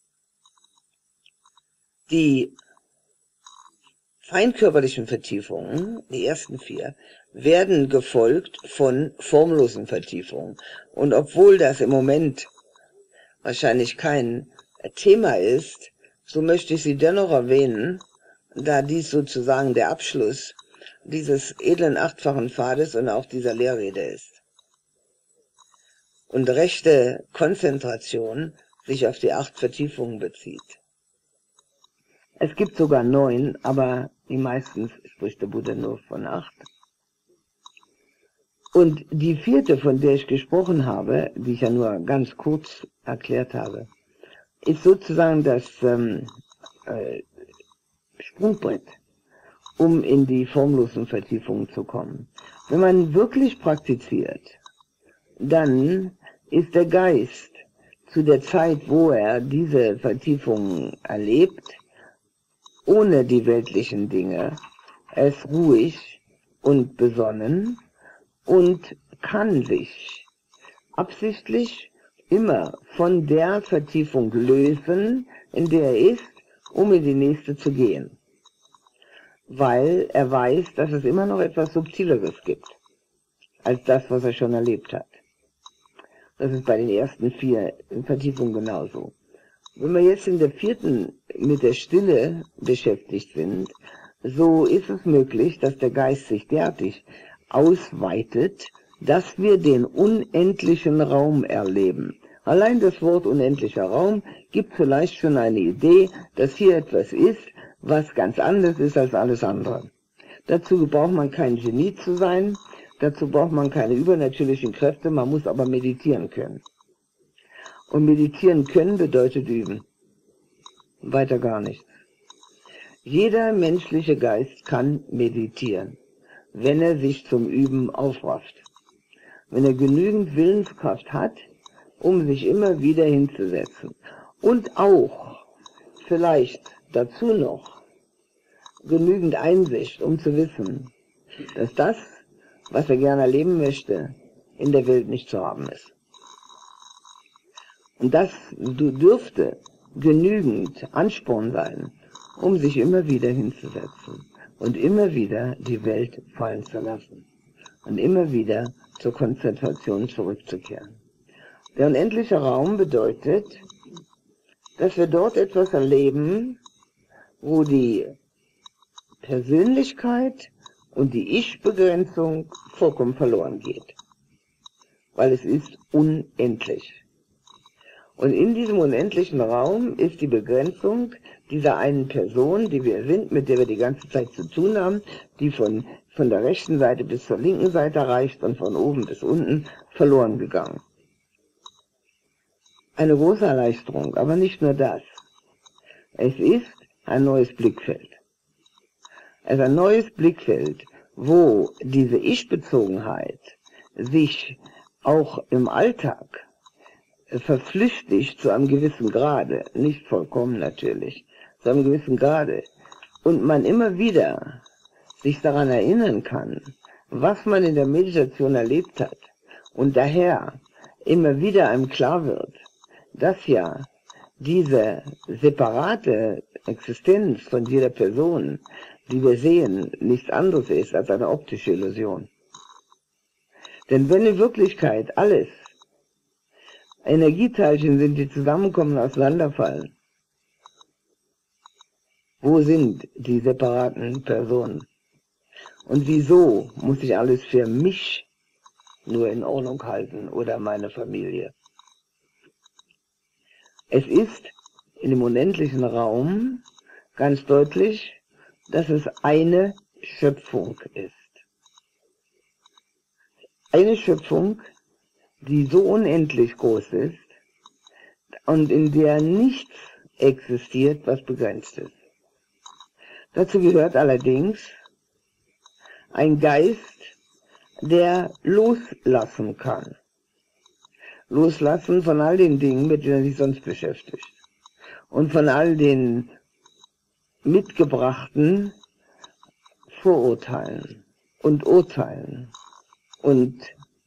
Die feinkörperlichen Vertiefungen, die ersten vier, werden gefolgt von formlosen Vertiefungen. Und obwohl das im Moment wahrscheinlich kein Thema ist, so möchte ich sie dennoch erwähnen, da dies sozusagen der Abschluss dieses edlen achtfachen Pfades und auch dieser Lehrrede ist. Und rechte Konzentration sich auf die acht Vertiefungen bezieht. Es gibt sogar neun, aber die meistens spricht der Buddha nur von acht. Und die vierte, von der ich gesprochen habe, die ich ja nur ganz kurz erklärt habe, ist sozusagen das ähm, äh, Sprungbrett, um in die formlosen Vertiefungen zu kommen. Wenn man wirklich praktiziert, dann ist der Geist zu der Zeit, wo er diese Vertiefungen erlebt, ohne die weltlichen Dinge, er ist ruhig und besonnen und kann sich absichtlich immer von der Vertiefung lösen, in der er ist, um in die nächste zu gehen. Weil er weiß, dass es immer noch etwas Subtileres gibt, als das, was er schon erlebt hat. Das ist bei den ersten vier Vertiefungen genauso. Wenn wir jetzt in der vierten mit der Stille beschäftigt sind, so ist es möglich, dass der Geist sich derartig ausweitet, dass wir den unendlichen Raum erleben. Allein das Wort unendlicher Raum gibt vielleicht schon eine Idee, dass hier etwas ist, was ganz anders ist als alles andere. Dazu braucht man kein Genie zu sein, dazu braucht man keine übernatürlichen Kräfte, man muss aber meditieren können. Und meditieren können bedeutet üben. Weiter gar nichts. Jeder menschliche Geist kann meditieren, wenn er sich zum Üben aufrafft. Wenn er genügend Willenskraft hat, um sich immer wieder hinzusetzen. Und auch vielleicht dazu noch genügend Einsicht, um zu wissen, dass das, was er gerne erleben möchte, in der Welt nicht zu haben ist. Und das dürfte genügend Ansporn sein, um sich immer wieder hinzusetzen und immer wieder die Welt fallen zu lassen und immer wieder zur Konzentration zurückzukehren. Der unendliche Raum bedeutet, dass wir dort etwas erleben, wo die Persönlichkeit und die Ich-Begrenzung vollkommen verloren geht, weil es ist unendlich. Und in diesem unendlichen Raum ist die Begrenzung dieser einen Person, die wir sind, mit der wir die ganze Zeit zu tun haben, die von, von der rechten Seite bis zur linken Seite reicht und von oben bis unten, verloren gegangen. Eine große Erleichterung, aber nicht nur das. Es ist ein neues Blickfeld. Also ein neues Blickfeld, wo diese Ich-Bezogenheit sich auch im Alltag verflüchtigt zu einem gewissen Grade, nicht vollkommen natürlich, zu einem gewissen Grade, und man immer wieder sich daran erinnern kann, was man in der Meditation erlebt hat, und daher immer wieder einem klar wird, dass ja diese separate Existenz von jeder Person, die wir sehen, nichts anderes ist als eine optische Illusion. Denn wenn in Wirklichkeit alles Energieteilchen sind, die zusammenkommen und auseinanderfallen, wo sind die separaten Personen? Und wieso muss ich alles für mich nur in Ordnung halten oder meine Familie? Es ist in dem unendlichen Raum ganz deutlich, dass es eine Schöpfung ist. Eine Schöpfung, die so unendlich groß ist und in der nichts existiert, was begrenzt ist. Dazu gehört allerdings ein Geist, der loslassen kann. Loslassen von all den Dingen, mit denen er sich sonst beschäftigt. Und von all den mitgebrachten Vorurteilen und Urteilen und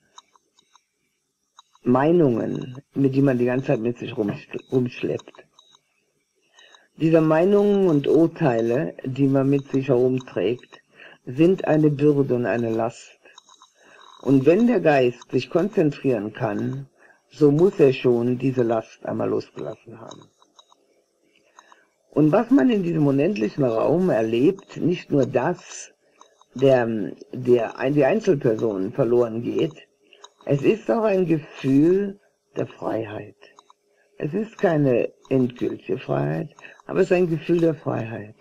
Meinungen, mit denen man die ganze Zeit mit sich rumschleppt. Diese Meinungen und Urteile, die man mit sich herumträgt, sind eine Bürde und eine Last. Und wenn der Geist sich konzentrieren kann, so muss er schon diese Last einmal losgelassen haben. Und was man in diesem unendlichen Raum erlebt, nicht nur das, der, der die Einzelperson verloren geht, es ist auch ein Gefühl der Freiheit. Es ist keine endgültige Freiheit, aber es ist ein Gefühl der Freiheit.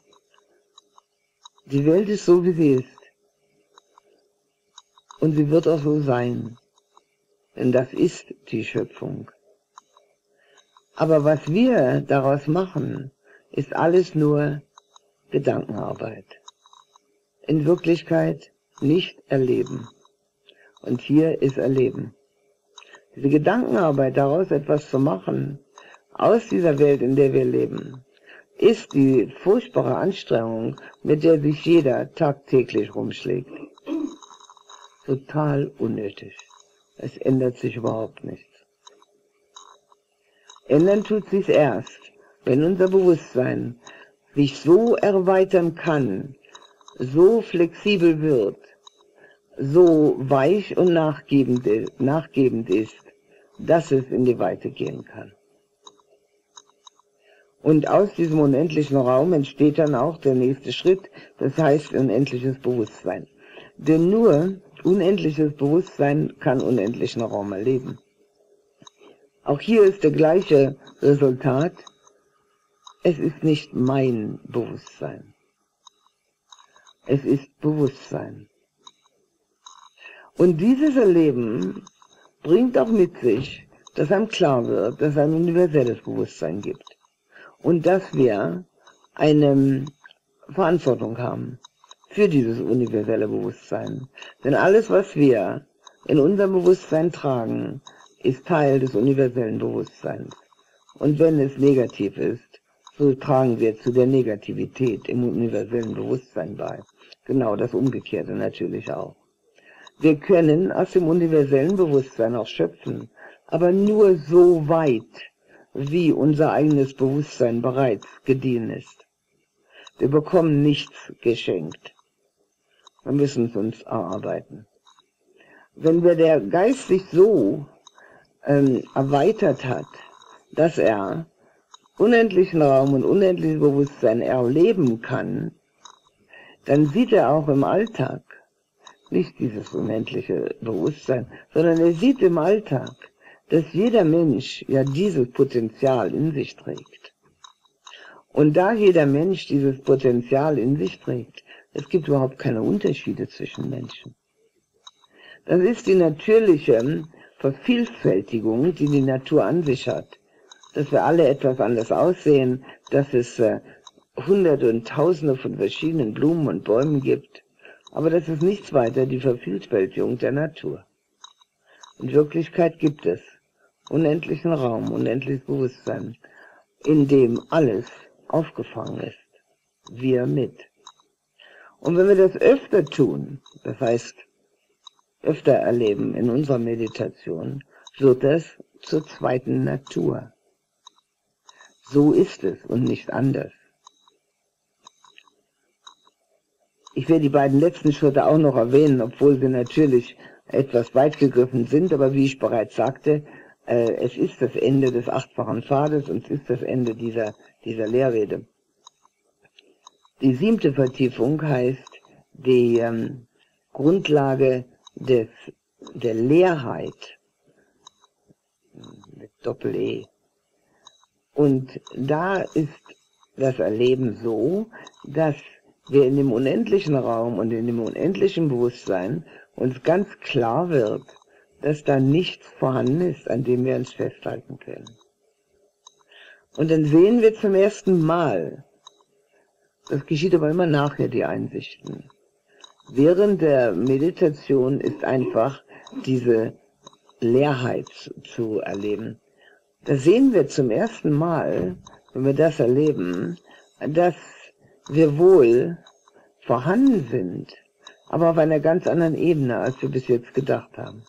Die Welt ist so, wie sie ist. Und sie wird auch so sein. Denn das ist die Schöpfung. Aber was wir daraus machen, ist alles nur Gedankenarbeit. In Wirklichkeit nicht Erleben. Und hier ist Erleben. Diese Gedankenarbeit, daraus etwas zu machen, aus dieser Welt, in der wir leben, ist die furchtbare Anstrengung, mit der sich jeder tagtäglich rumschlägt. Total unnötig. Es ändert sich überhaupt nichts. Ändern tut sich erst, wenn unser Bewusstsein sich so erweitern kann, so flexibel wird, so weich und nachgebend ist, nachgebend ist, dass es in die Weite gehen kann. Und aus diesem unendlichen Raum entsteht dann auch der nächste Schritt, das heißt unendliches Bewusstsein. Denn nur unendliches Bewusstsein kann unendlichen Raum erleben. Auch hier ist der gleiche Resultat. Es ist nicht mein Bewusstsein. Es ist Bewusstsein. Und dieses Erleben bringt auch mit sich, dass einem klar wird, dass es ein universelles Bewusstsein gibt. Und dass wir eine Verantwortung haben für dieses universelle Bewusstsein. Denn alles, was wir in unserem Bewusstsein tragen, ist Teil des universellen Bewusstseins. Und wenn es negativ ist, so tragen wir zu der Negativität im universellen Bewusstsein bei. Genau das Umgekehrte natürlich auch. Wir können aus dem universellen Bewusstsein auch schöpfen, aber nur so weit, wie unser eigenes Bewusstsein bereits gediehen ist. Wir bekommen nichts geschenkt. Wir müssen es uns erarbeiten. Wenn wir der Geist sich so ähm, erweitert hat, dass er unendlichen Raum und unendliches Bewusstsein erleben kann, dann sieht er auch im Alltag nicht dieses unendliche Bewusstsein, sondern er sieht im Alltag, dass jeder Mensch ja dieses Potenzial in sich trägt. Und da jeder Mensch dieses Potenzial in sich trägt, es gibt überhaupt keine Unterschiede zwischen Menschen. Das ist die natürliche Vervielfältigung, die die Natur an sich hat. Dass wir alle etwas anders aussehen, dass es äh, Hunderte und Tausende von verschiedenen Blumen und Bäumen gibt, aber das ist nichts weiter die Vervielfältigung der Natur. In Wirklichkeit gibt es unendlichen Raum, unendliches Bewusstsein, in dem alles aufgefangen ist, wir mit. Und wenn wir das öfter tun, das heißt öfter erleben in unserer Meditation, wird das zur zweiten Natur. So ist es und nicht anders. Ich werde die beiden letzten Schritte auch noch erwähnen, obwohl sie natürlich etwas weit gegriffen sind, aber wie ich bereits sagte, äh, es ist das Ende des achtfachen Pfades und es ist das Ende dieser, dieser Lehrrede. Die siebte Vertiefung heißt die ähm, Grundlage des, der Leerheit mit Doppel-E. Und da ist das Erleben so, dass wir in dem unendlichen Raum und in dem unendlichen Bewusstsein uns ganz klar wird, dass da nichts vorhanden ist, an dem wir uns festhalten können. Und dann sehen wir zum ersten Mal, das geschieht aber immer nachher, die Einsichten. Während der Meditation ist einfach diese Leerheit zu erleben. Da sehen wir zum ersten Mal, wenn wir das erleben, dass wir wohl vorhanden sind, aber auf einer ganz anderen Ebene, als wir bis jetzt gedacht haben.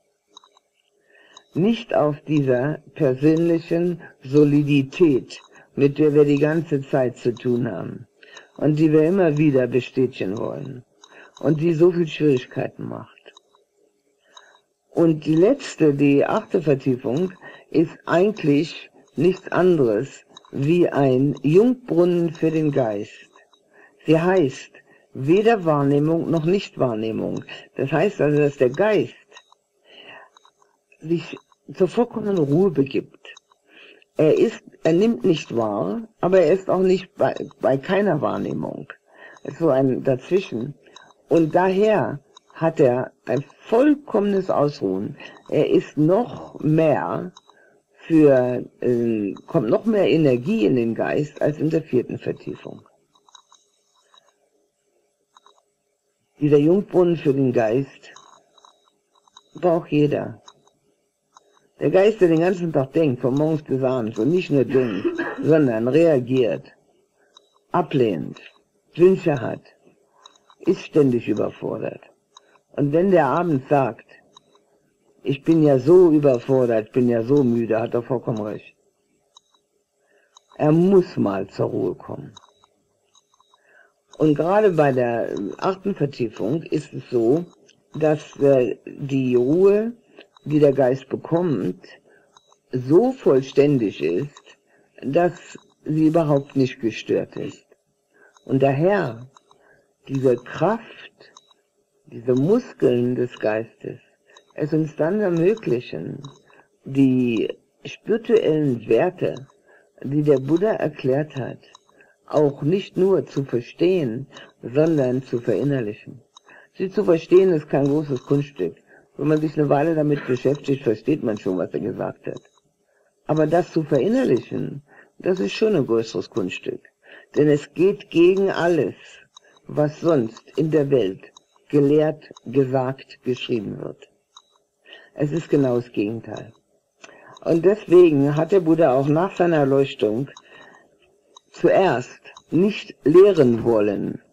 Nicht auf dieser persönlichen Solidität, mit der wir die ganze Zeit zu tun haben und die wir immer wieder bestätigen wollen und die so viel Schwierigkeiten macht. Und die letzte, die achte Vertiefung, ist eigentlich nichts anderes wie ein Jungbrunnen für den Geist. Sie heißt weder Wahrnehmung noch Nichtwahrnehmung. Das heißt also, dass der Geist sich zur vollkommenen Ruhe begibt. Er ist, er nimmt nicht wahr, aber er ist auch nicht bei, bei keiner Wahrnehmung. Es ist so ein Dazwischen. Und daher hat er ein vollkommenes Ausruhen. Er ist noch mehr für, äh, kommt noch mehr Energie in den Geist als in der vierten Vertiefung. Dieser Jungbrunnen für den Geist braucht jeder. Der Geist, der den ganzen Tag denkt, von morgens bis abends, und nicht nur denkt, sondern reagiert, ablehnt, Wünsche hat, ist ständig überfordert. Und wenn der abends sagt, ich bin ja so überfordert, ich bin ja so müde, hat er vollkommen recht. Er muss mal zur Ruhe kommen. Und gerade bei der achten Vertiefung ist es so, dass äh, die Ruhe, die der Geist bekommt, so vollständig ist, dass sie überhaupt nicht gestört ist. Und daher diese Kraft, diese Muskeln des Geistes, es uns dann ermöglichen, die spirituellen Werte, die der Buddha erklärt hat, auch nicht nur zu verstehen, sondern zu verinnerlichen. Sie zu verstehen ist kein großes Kunststück. Wenn man sich eine Weile damit beschäftigt, versteht man schon, was er gesagt hat. Aber das zu verinnerlichen, das ist schon ein größeres Kunststück. Denn es geht gegen alles, was sonst in der Welt gelehrt, gesagt, geschrieben wird. Es ist genau das Gegenteil. Und deswegen hat der Buddha auch nach seiner Erleuchtung zuerst nicht lehren wollen.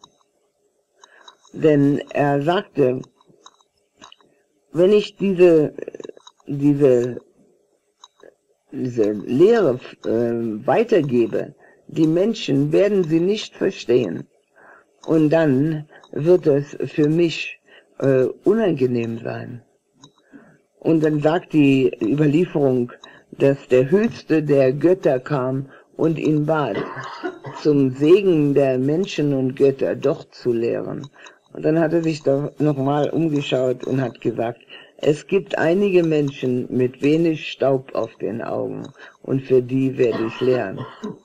Denn er sagte, wenn ich diese, diese, diese Lehre äh, weitergebe, die Menschen werden sie nicht verstehen. Und dann wird es für mich äh, unangenehm sein. Und dann sagt die Überlieferung, dass der Höchste der Götter kam und ihn bat, zum Segen der Menschen und Götter doch zu lehren. Und dann hat er sich da nochmal umgeschaut und hat gesagt, es gibt einige Menschen mit wenig Staub auf den Augen und für die werde ich lehren.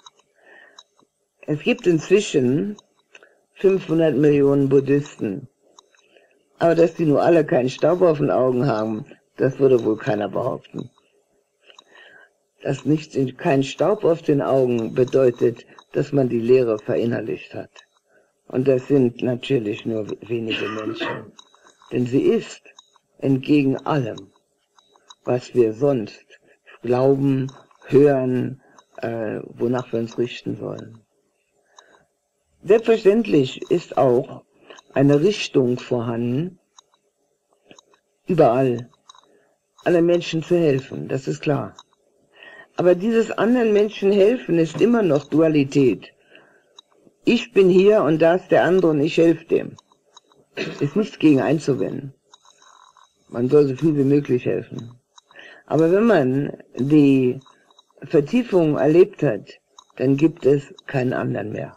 Es gibt inzwischen fünfhundert Millionen Buddhisten, aber dass die nur alle keinen Staub auf den Augen haben, das würde wohl keiner behaupten. Dass nicht kein Staub auf den Augen bedeutet, dass man die Lehre verinnerlicht hat. Und das sind natürlich nur wenige Menschen. Denn sie ist entgegen allem, was wir sonst glauben, hören, äh, wonach wir uns richten sollen. Selbstverständlich ist auch eine Richtung vorhanden, überall anderen Menschen zu helfen, das ist klar. Aber dieses anderen Menschen helfen ist immer noch Dualität. Ich bin hier und da ist der andere und ich helfe dem. Ist nichts gegen einzuwenden. Man soll so viel wie möglich helfen. Aber wenn man die Vertiefung erlebt hat, dann gibt es keinen anderen mehr.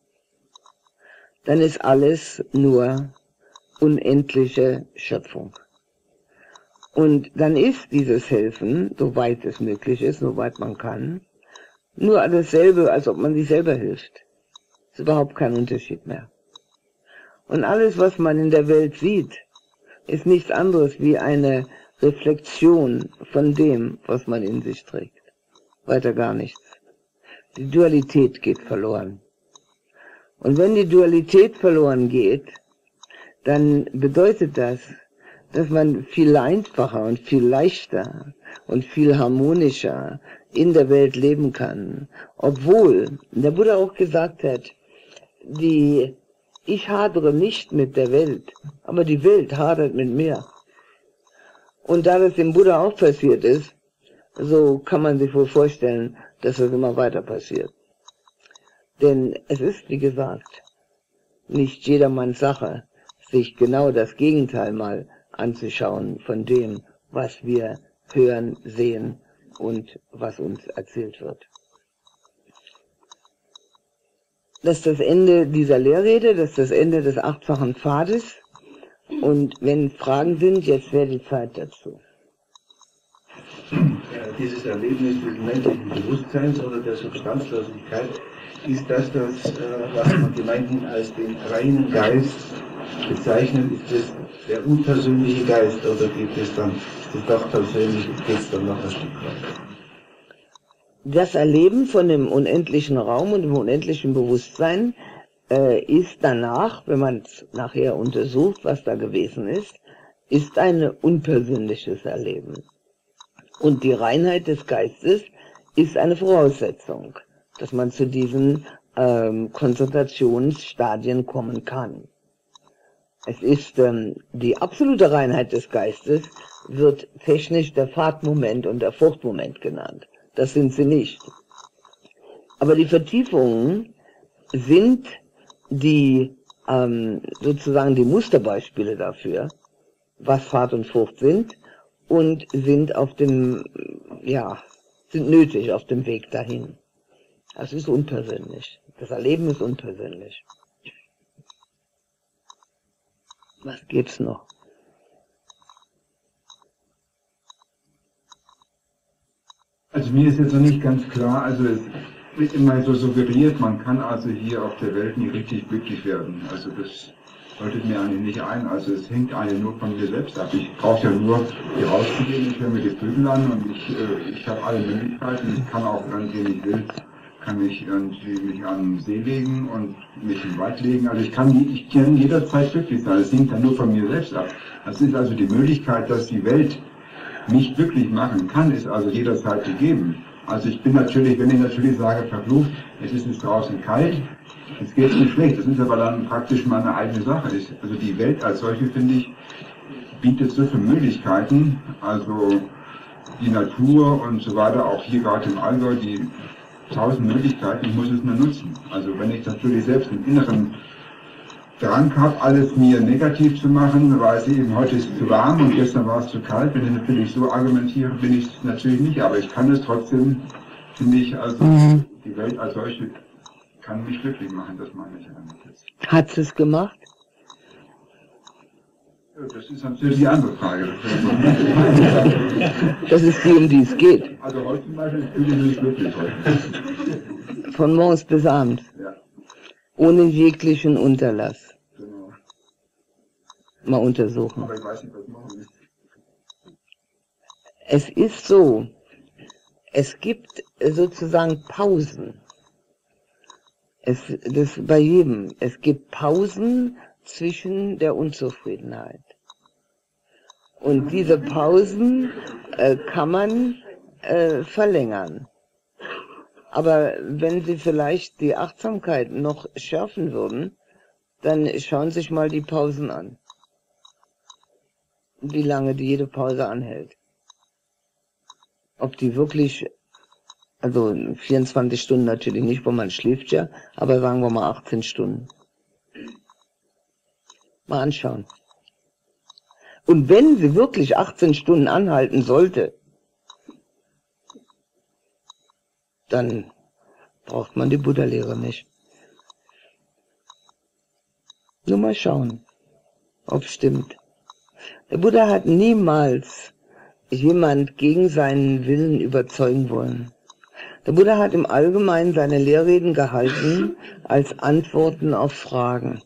Dann ist alles nur unendliche Schöpfung. Und dann ist dieses Helfen, soweit es möglich ist, soweit man kann, nur dasselbe, als ob man sich selber hilft. Ist überhaupt kein Unterschied mehr. Und alles, was man in der Welt sieht, ist nichts anderes wie eine Reflexion von dem, was man in sich trägt. Weiter gar nichts. Die Dualität geht verloren. Und wenn die Dualität verloren geht, dann bedeutet das, dass man viel einfacher und viel leichter und viel harmonischer in der Welt leben kann. Obwohl der Buddha auch gesagt hat, die, ich hadere nicht mit der Welt, aber die Welt hadert mit mir. Und da das dem Buddha auch passiert ist, so kann man sich wohl vorstellen, dass das immer weiter passiert. Denn es ist, wie gesagt, nicht jedermanns Sache, sich genau das Gegenteil mal anzuschauen von dem, was wir hören, sehen und was uns erzählt wird. Das ist das Ende dieser Lehrrede, das ist das Ende des achtfachen Pfades. Und wenn Fragen sind, jetzt wäre die Zeit dazu. Dieses Erlebnis des menschlichen Bewusstseins oder der Substanzlosigkeit ist das, das äh, was man gemeinhin als den reinen Geist bezeichnet, ist es der unpersönliche Geist oder gibt es dann, ist es doch persönlich, geht es dann noch ein Stück weiter? Das Erleben von dem unendlichen Raum und dem unendlichen Bewusstsein äh, ist danach, wenn man es nachher untersucht, was da gewesen ist, ist ein unpersönliches Erleben. Und die Reinheit des Geistes ist eine Voraussetzung, dass man zu diesen ähm, Konzentrationsstadien kommen kann. Es ist ähm, die absolute Reinheit des Geistes, wird technisch der Fahrtmoment und der Fruchtmoment genannt. Das sind sie nicht. Aber die Vertiefungen sind die ähm, sozusagen die Musterbeispiele dafür, was Fahrt und Frucht sind, und sind auf dem, ja, sind nötig auf dem Weg dahin. Das ist unpersönlich. Das Erleben ist unpersönlich. Was gibt's noch? Also mir ist jetzt noch nicht ganz klar, also es wird immer so suggeriert, man kann also hier auf der Welt nicht richtig glücklich werden. Also das leuchtet mir eigentlich nicht ein, also es hängt eigentlich nur von mir selbst ab. Ich brauche ja nur hier rauszugehen, ich höre mir die Vögel an und ich, äh, ich habe alle Möglichkeiten, ich kann auch irgendwie, wenn ich will, kann ich irgendwie mich an den See legen und mich im Wald legen. Also ich kann, ich kann jederzeit glücklich sein, es hängt dann nur von mir selbst ab. Das ist also die Möglichkeit, dass die Welt mich glücklich machen kann, ist also jederzeit gegeben. Also ich bin natürlich, wenn ich natürlich sage, verflucht, es ist jetzt draußen kalt, es geht mir schlecht, das ist aber dann praktisch meine eigene Sache. Also die Welt als solche, finde ich, bietet so viele Möglichkeiten, also die Natur und so weiter, auch hier gerade im Allgäu, die tausend Möglichkeiten, ich muss es nur nutzen. Also wenn ich natürlich selbst im Inneren Drang habe, alles mir negativ zu machen, weil es eben heute ist zu warm und gestern war es zu kalt. Wenn ich natürlich so argumentiere, bin ich es natürlich nicht, aber ich kann es trotzdem, finde ich, also mhm. die Welt als solche kann mich glücklich machen, das meine ich damit jetzt. Hat es gemacht? Ja, das ist natürlich die andere Frage. Das ist die, um die es geht. Also heute zum Beispiel fühle ich mich glücklich heute. Von morgens bis abends. Ja. Ohne jeglichen Unterlass. Genau. Mal untersuchen. Aber ich weiß nicht, was machen ist. Es ist so, es gibt sozusagen Pausen. Es, das bei jedem. Es gibt Pausen zwischen der Unzufriedenheit. Und diese Pausen äh, kann man äh, verlängern. Aber wenn Sie vielleicht die Achtsamkeit noch schärfen würden, dann schauen Sie sich mal die Pausen an. Wie lange die jede Pause anhält. Ob die wirklich, also vierundzwanzig Stunden natürlich nicht, wo man schläft ja, aber sagen wir mal achtzehn Stunden. Mal anschauen. Und wenn sie wirklich achtzehn Stunden anhalten sollte, dann braucht man die Buddha-Lehre nicht. Nur mal schauen, ob es stimmt. Der Buddha hat niemals jemand gegen seinen Willen überzeugen wollen. Der Buddha hat im Allgemeinen seine Lehrreden gehalten als Antworten auf Fragen.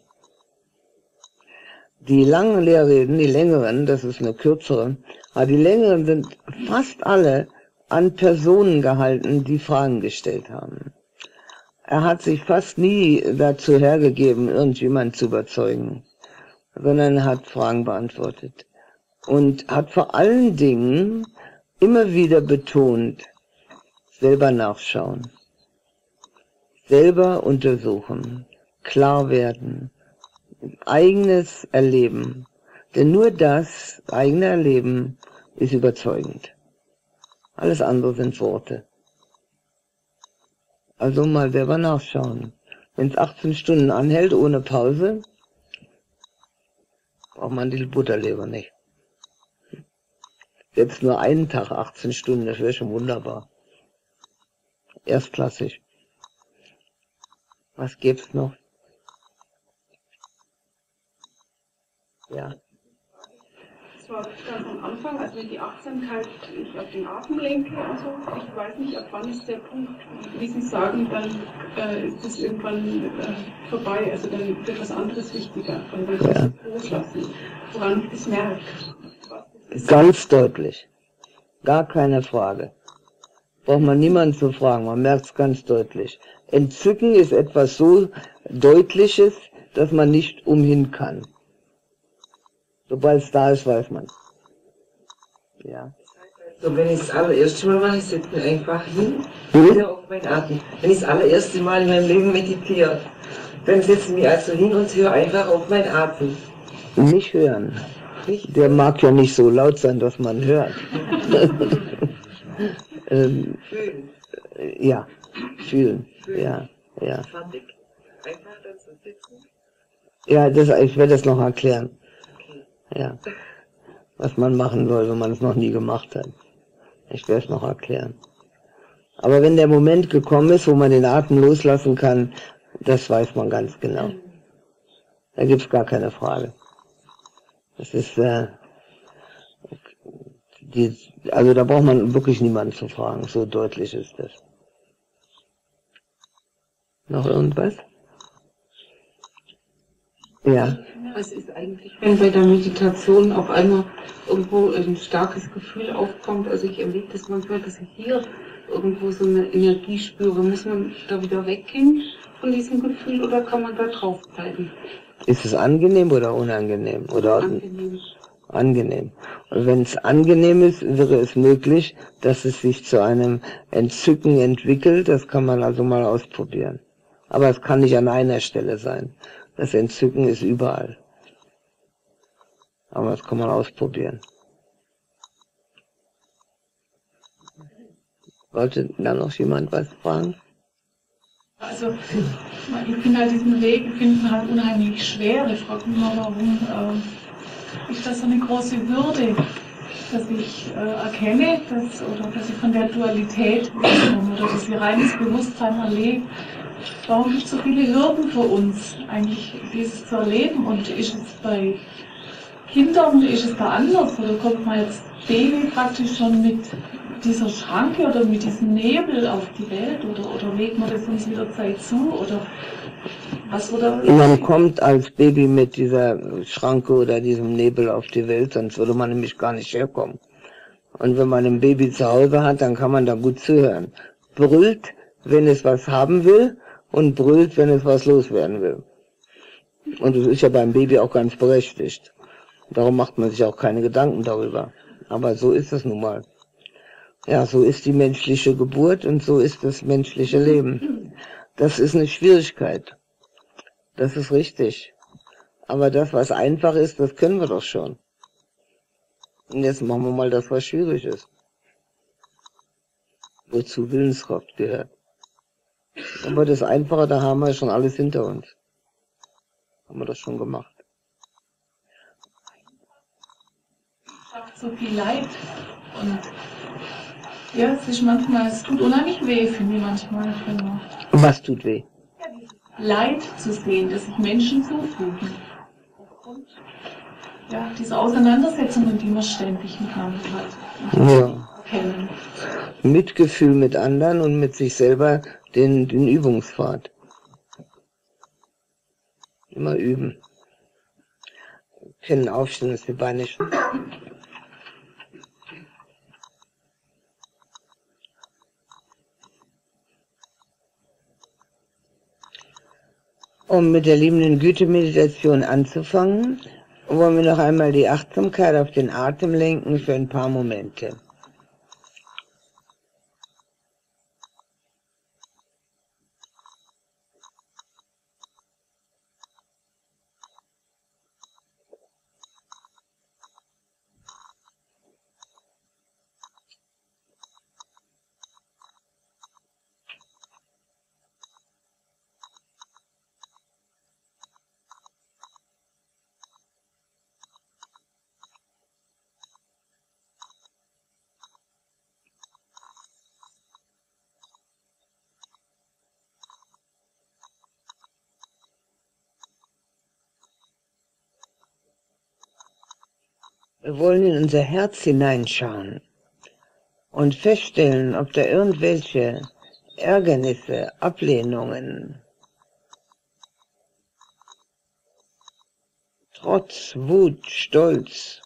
Die langen Lehrreden, die längeren, das ist eine kürzere, aber die längeren sind fast alle an Personen gehalten, die Fragen gestellt haben. Er hat sich fast nie dazu hergegeben, irgendjemand zu überzeugen, sondern er hat Fragen beantwortet und hat vor allen Dingen immer wieder betont, selber nachschauen, selber untersuchen, klar werden, eigenes Erleben. Denn nur das eigene Erleben ist überzeugend. Alles andere sind Worte. Also mal selber nachschauen. Wenn es achtzehn Stunden anhält, ohne Pause, braucht man die Buddha-Lehre nicht. Selbst nur einen Tag, achtzehn Stunden, das wäre schon wunderbar. Erstklassig. Was gäb's noch? Ja. Das war ganz am Anfang, als wenn die Achtsamkeit ich auf den Atem lenke und so. Ich weiß nicht, ab wann ist der Punkt, wie Sie sagen, dann äh, ist es irgendwann äh, vorbei. Also dann wird was anderes wichtiger. Und dann kann ich loslassen, woran ich das merke. Ganz deutlich. Gar keine Frage. Braucht man niemanden zu fragen, man merkt es ganz deutlich. Entzücken ist etwas so Deutliches, dass man nicht umhin kann. Sobald es da ist, weiß man. Ja. So, wenn ich das allererste Mal mache, ich setze mich einfach hin, wieder auf meinen Atem. Wenn ich das allererste Mal in meinem Leben meditiere, dann setze ich mich also hin und höre einfach auf meinen Atem. Nicht hören. Nicht? Der mag ja nicht so laut sein, dass man hört. ähm, Fühlen. Ja, fühlen. Fühlen. Ja, ja. Fertig. Einfach da zu sitzen. Ja, das, ich werde das noch erklären. Okay. Ja. Was man machen soll, wenn man es noch nie gemacht hat. Ich werde es noch erklären. Aber wenn der Moment gekommen ist, wo man den Atem loslassen kann, das weiß man ganz genau. Da gibt's gar keine Frage. Das ist, äh, die, also da braucht man wirklich niemanden zu fragen, so deutlich ist das. Noch irgendwas? Ja. Was ist eigentlich, wenn bei der Meditation auf einmal irgendwo ein starkes Gefühl aufkommt? Also ich erlebe das manchmal, dass ich hier irgendwo so eine Energie spüre. Muss man da wieder weggehen von diesem Gefühl oder kann man da drauf bleiben? Ist es angenehm oder unangenehm? Oder Angenehm. Angenehm. Und wenn es angenehm ist, wäre es möglich, dass es sich zu einem Entzücken entwickelt. Das kann man also mal ausprobieren. Aber es kann nicht an einer Stelle sein. Das Entzücken ist überall. Aber das kann man ausprobieren. Wollte da noch jemand was fragen? Also, ich finde halt diesen Weg finden halt unheimlich schwer. Ich frage mich mal, warum äh, ist das so eine große Würde, dass ich äh, erkenne, dass, oder dass ich von der Dualität wegkomme oder dass ich reines Bewusstsein erlebe. Warum gibt es so viele Hürden für uns, eigentlich dieses zu erleben? Und ist es bei Kindern, ist es da anders? Oder kommt man als Baby praktisch schon mit dieser Schranke oder mit diesem Nebel auf die Welt? Oder, oder legt man das uns jederzeit zu? Oder was oder? Man kommt als Baby mit dieser Schranke oder diesem Nebel auf die Welt, sonst würde man nämlich gar nicht herkommen. Und wenn man ein Baby zu Hause hat, dann kann man da gut zuhören. Brüllt, wenn es was haben will, und brüllt, wenn es was loswerden will. Und das ist ja beim Baby auch ganz berechtigt. Darum macht man sich auch keine Gedanken darüber. Aber so ist es nun mal. Ja, so ist die menschliche Geburt und so ist das menschliche Leben. Das ist eine Schwierigkeit. Das ist richtig. Aber das, was einfach ist, das können wir doch schon. Und jetzt machen wir mal das, was schwierig ist. Wozu Willenskraft gehört. Aber das Einfache, da haben wir schon alles hinter uns. Haben wir das schon gemacht. Schafft so viel Leid. Und ja, es ist manchmal, es tut unheimlich weh, finde ich manchmal. Genau. Was tut weh? Leid zu sehen, das sich Menschen zufügen. Aufgrund ja, dieser Auseinandersetzungen, die man ständig miteinander hat. Ja. Kennen. Mitgefühl mit anderen und mit sich selber den, den Übungspfad. Immer üben. Wir können aufstehen, dass die Beine schon. Um mit der liebenden Güte-Meditation anzufangen, wollen wir noch einmal die Achtsamkeit auf den Atem lenken für ein paar Momente. Wir wollen in unser Herz hineinschauen und feststellen, ob da irgendwelche Ärgernisse, Ablehnungen, Trotz, Wut, Stolz,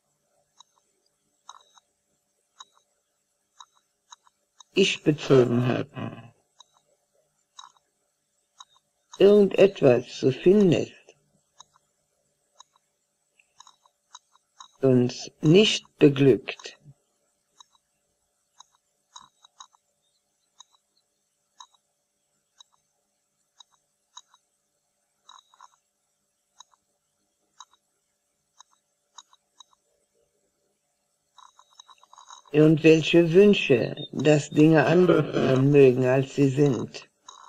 Ich-Bezogenheiten, irgendetwas zu finden ist, uns nicht beglückt. Irgendwelche Wünsche, dass Dinge anders sein mögen, als sie sind.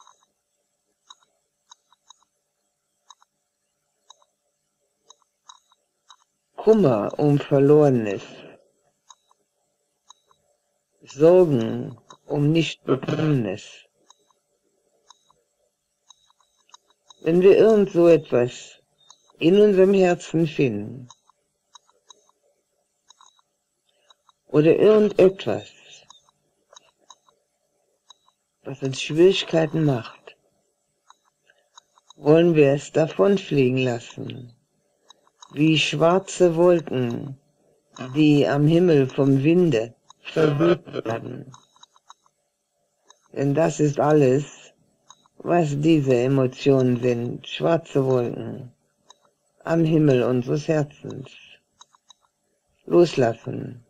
Kummer um Verlorenes, Sorgen um Nicht-Bekommenes. Wenn wir irgend so etwas in unserem Herzen finden, oder irgendetwas, was uns Schwierigkeiten macht, wollen wir es davonfliegen lassen, wie schwarze Wolken, die am Himmel vom Winde verweht werden. Denn das ist alles, was diese Emotionen sind, schwarze Wolken am Himmel unseres Herzens. Loslassen.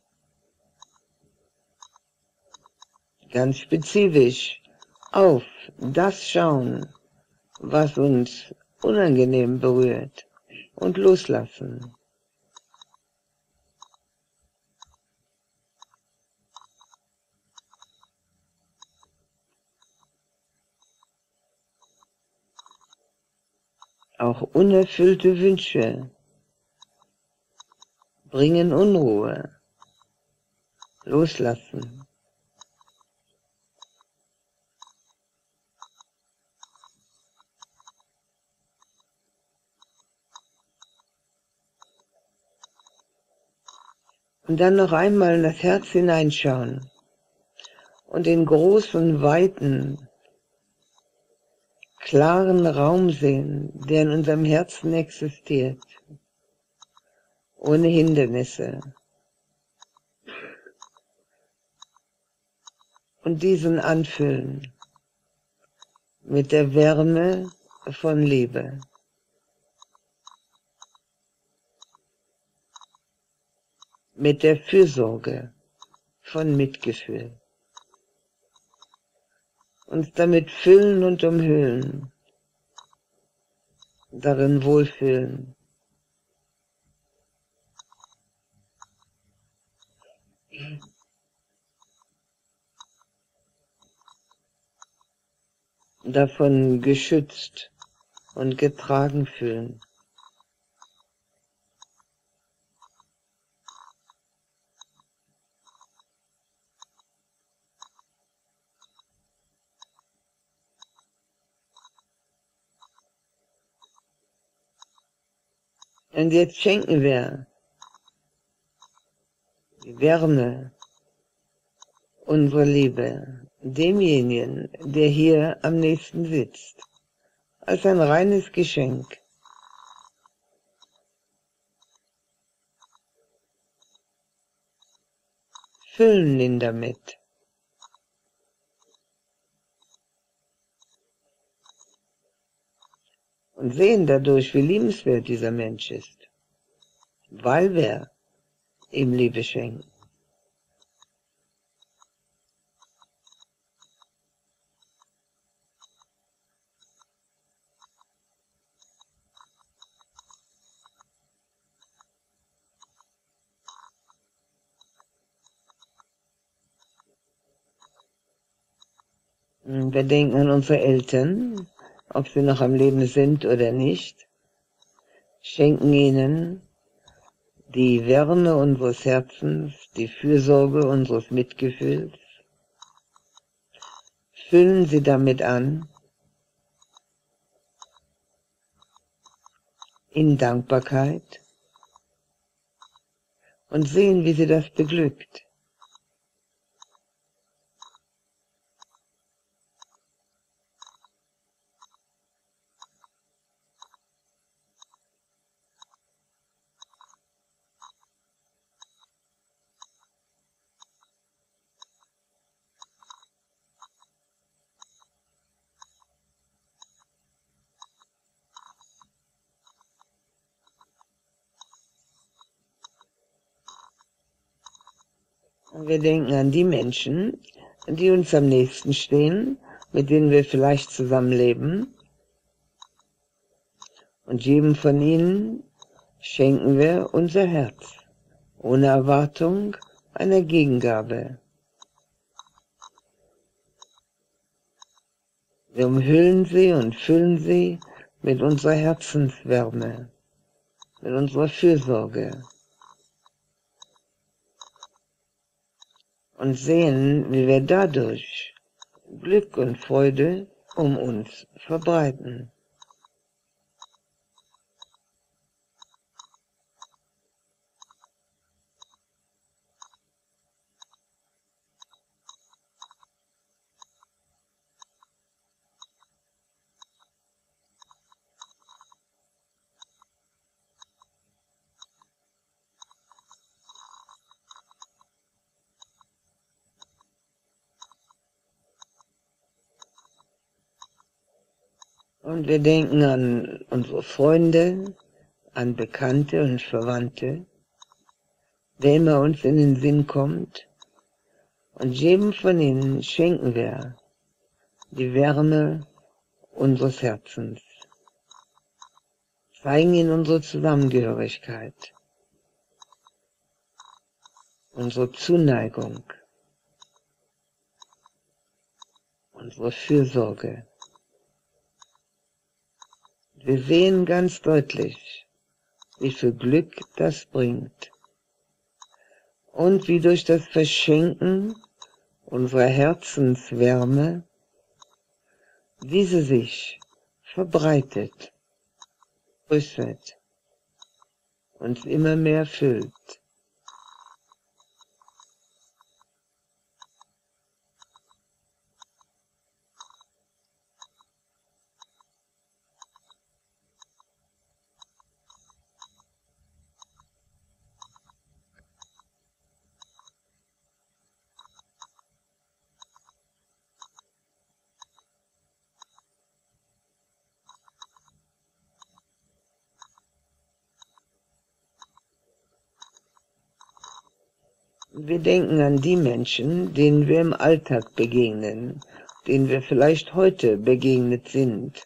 Ganz spezifisch auf das schauen, was uns unangenehm berührt, und loslassen. Auch unerfüllte Wünsche bringen Unruhe. Loslassen. Und dann noch einmal in das Herz hineinschauen und den großen, weiten, klaren Raum sehen, der in unserem Herzen existiert, ohne Hindernisse. Und diesen anfüllen mit der Wärme von Liebe. Mit der Fürsorge von Mitgefühl. Uns damit füllen und umhüllen, darin wohlfühlen. Davon geschützt und getragen fühlen. Und jetzt schenken wir die Wärme, unsere Liebe, demjenigen, der hier am nächsten sitzt, als ein reines Geschenk. Füllen ihn damit. Und sehen dadurch, wie liebenswert dieser Mensch ist, weil wir ihm Liebe schenken. Wir denken an unsere Eltern, ob sie noch am Leben sind oder nicht, schenken ihnen die Wärme unseres Herzens, die Fürsorge unseres Mitgefühls, füllen sie damit an, in Dankbarkeit, und sehen, wie sie das beglückt. Wir denken an die Menschen, die uns am nächsten stehen, mit denen wir vielleicht zusammenleben. Und jedem von ihnen schenken wir unser Herz, ohne Erwartung einer Gegengabe. Wir umhüllen sie und füllen sie mit unserer Herzenswärme, mit unserer Fürsorge. Und sehen, wie wir dadurch Glück und Freude um uns verbreiten. Und wir denken an unsere Freunde, an Bekannte und Verwandte, wer immer uns in den Sinn kommt, und jedem von ihnen schenken wir die Wärme unseres Herzens, zeigen ihnen unsere Zusammengehörigkeit, unsere Zuneigung, unsere Fürsorge. Wir sehen ganz deutlich, wie viel Glück das bringt und wie durch das Verschenken unserer Herzenswärme diese sich verbreitet, größert, uns immer mehr füllt. Wir denken an die Menschen, denen wir im Alltag begegnen, denen wir vielleicht heute begegnet sind,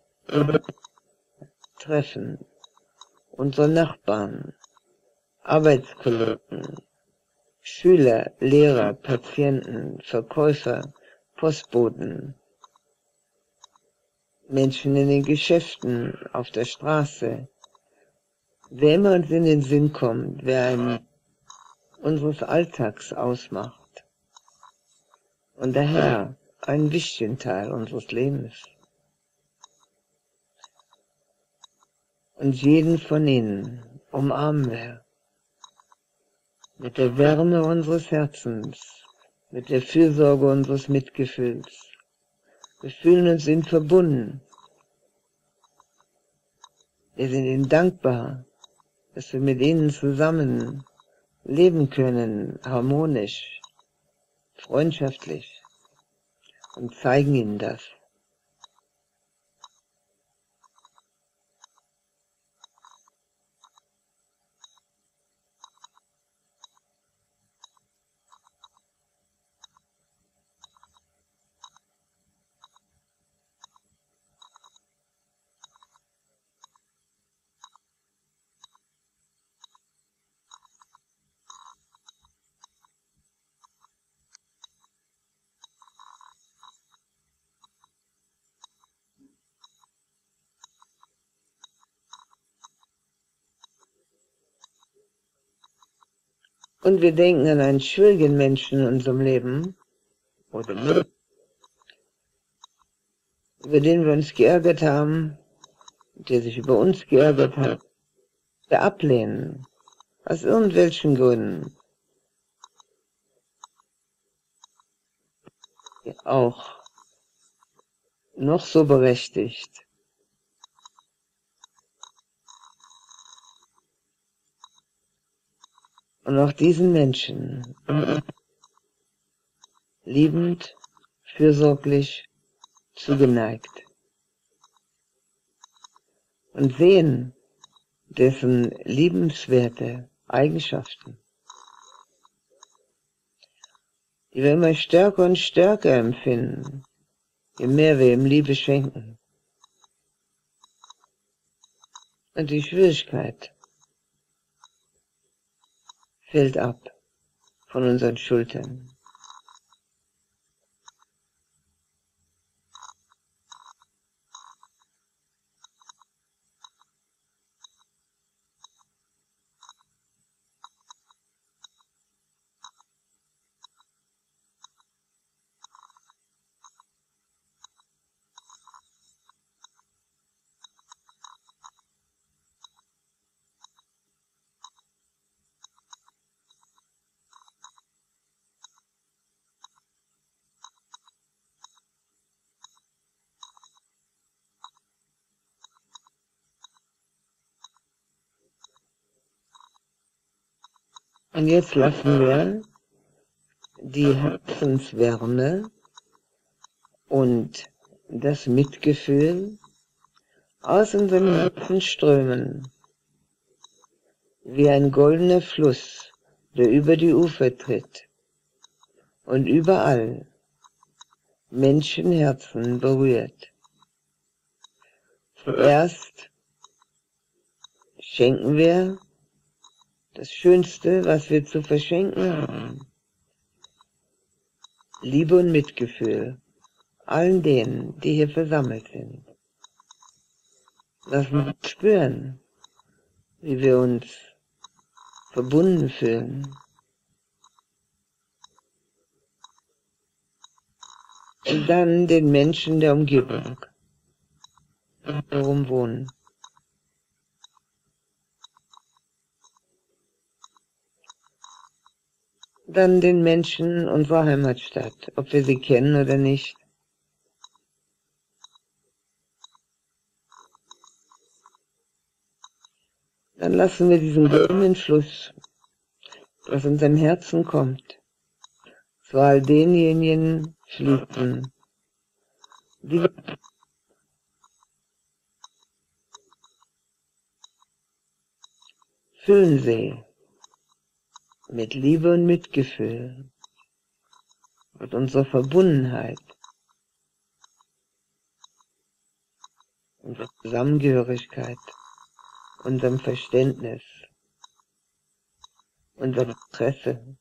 treffen, unsere Nachbarn, Arbeitskollegen, Schüler, Lehrer, Patienten, Verkäufer, Postboten, Menschen in den Geschäften, auf der Straße. Wer immer uns in den Sinn kommt, wer einen unseres Alltags ausmacht und daher einen wichtigen Teil unseres Lebens. Und jeden von ihnen umarmen wir mit der Wärme unseres Herzens, mit der Fürsorge unseres Mitgefühls. Wir fühlen uns ihnen verbunden. Wir sind ihnen dankbar, dass wir mit ihnen zusammen leben können, harmonisch, freundschaftlich, und zeigen ihnen das. Und wir denken an einen schwierigen Menschen in unserem Leben, oder mit, über den wir uns geärgert haben, der sich über uns geärgert hat, der ablehnen, aus irgendwelchen Gründen. Auch noch so berechtigt. Und auch diesen Menschen liebend, fürsorglich zugeneigt. Und sehen dessen liebenswerte Eigenschaften, die wir immer stärker und stärker empfinden, je mehr wir ihm Liebe schenken. Und die Schwierigkeit fällt ab von unseren Schultern. Und jetzt lassen wir die Herzenswärme und das Mitgefühl aus unserem Herzen strömen, wie ein goldener Fluss, der über die Ufer tritt und überall Menschenherzen berührt. Zuerst schenken wir das Schönste, was wir zu verschenken haben. Liebe und Mitgefühl allen denen, die hier versammelt sind. Lassen uns spüren, wie wir uns verbunden fühlen. Und dann den Menschen der Umgebung herum wohnen. Dann den Menschen unserer Heimatstadt, ob wir sie kennen oder nicht. Dann lassen wir diesen goldenen Fluss, aus unserem Herzen kommt, zu all denjenigen fließen, die füllen sie mit Liebe und Mitgefühl, mit unserer Verbundenheit, unserer Zusammengehörigkeit, unserem Verständnis, unserem Interesse.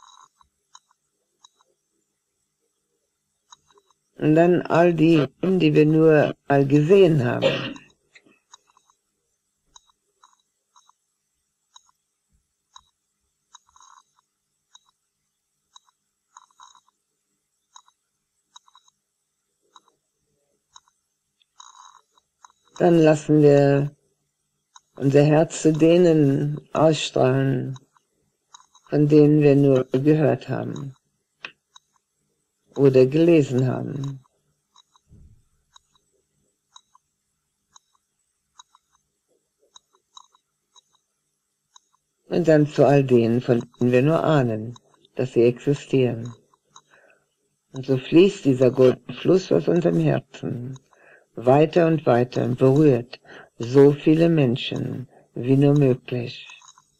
Und dann all die, die wir nur mal gesehen haben. Dann lassen wir unser Herz zu denen ausstrahlen, von denen wir nur gehört haben oder gelesen haben. Und dann zu all denen, von denen wir nur ahnen, dass sie existieren. Und so fließt dieser goldene Fluss aus unserem Herzen weiter und weiter und berührt so viele Menschen wie nur möglich.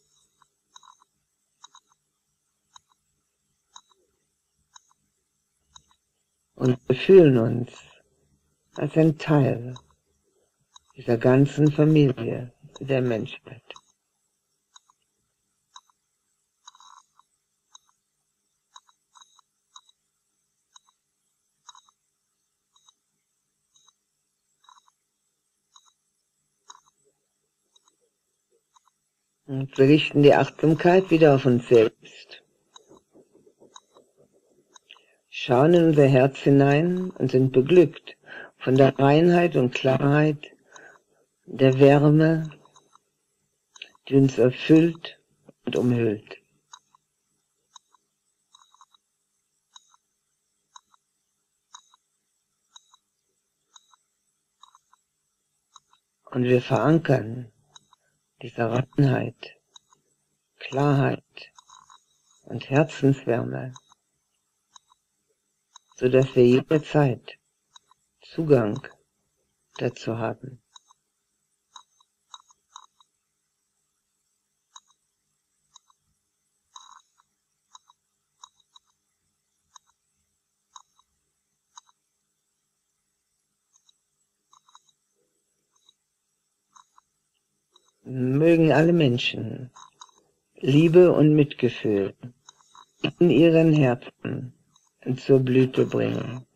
Und wir fühlen uns als ein Teil dieser ganzen Familie der Menschheit. Und wir richten die Achtsamkeit wieder auf uns selbst. Schauen in unser Herz hinein und sind beglückt von der Reinheit und Klarheit, der Wärme, die uns erfüllt und umhüllt. Und wir verankern diese Reinheit, Klarheit und Herzenswärme, so dass wir jederzeit Zugang dazu haben. Mögen alle Menschen Liebe und Mitgefühl in ihren Herzen zur Blüte bringen.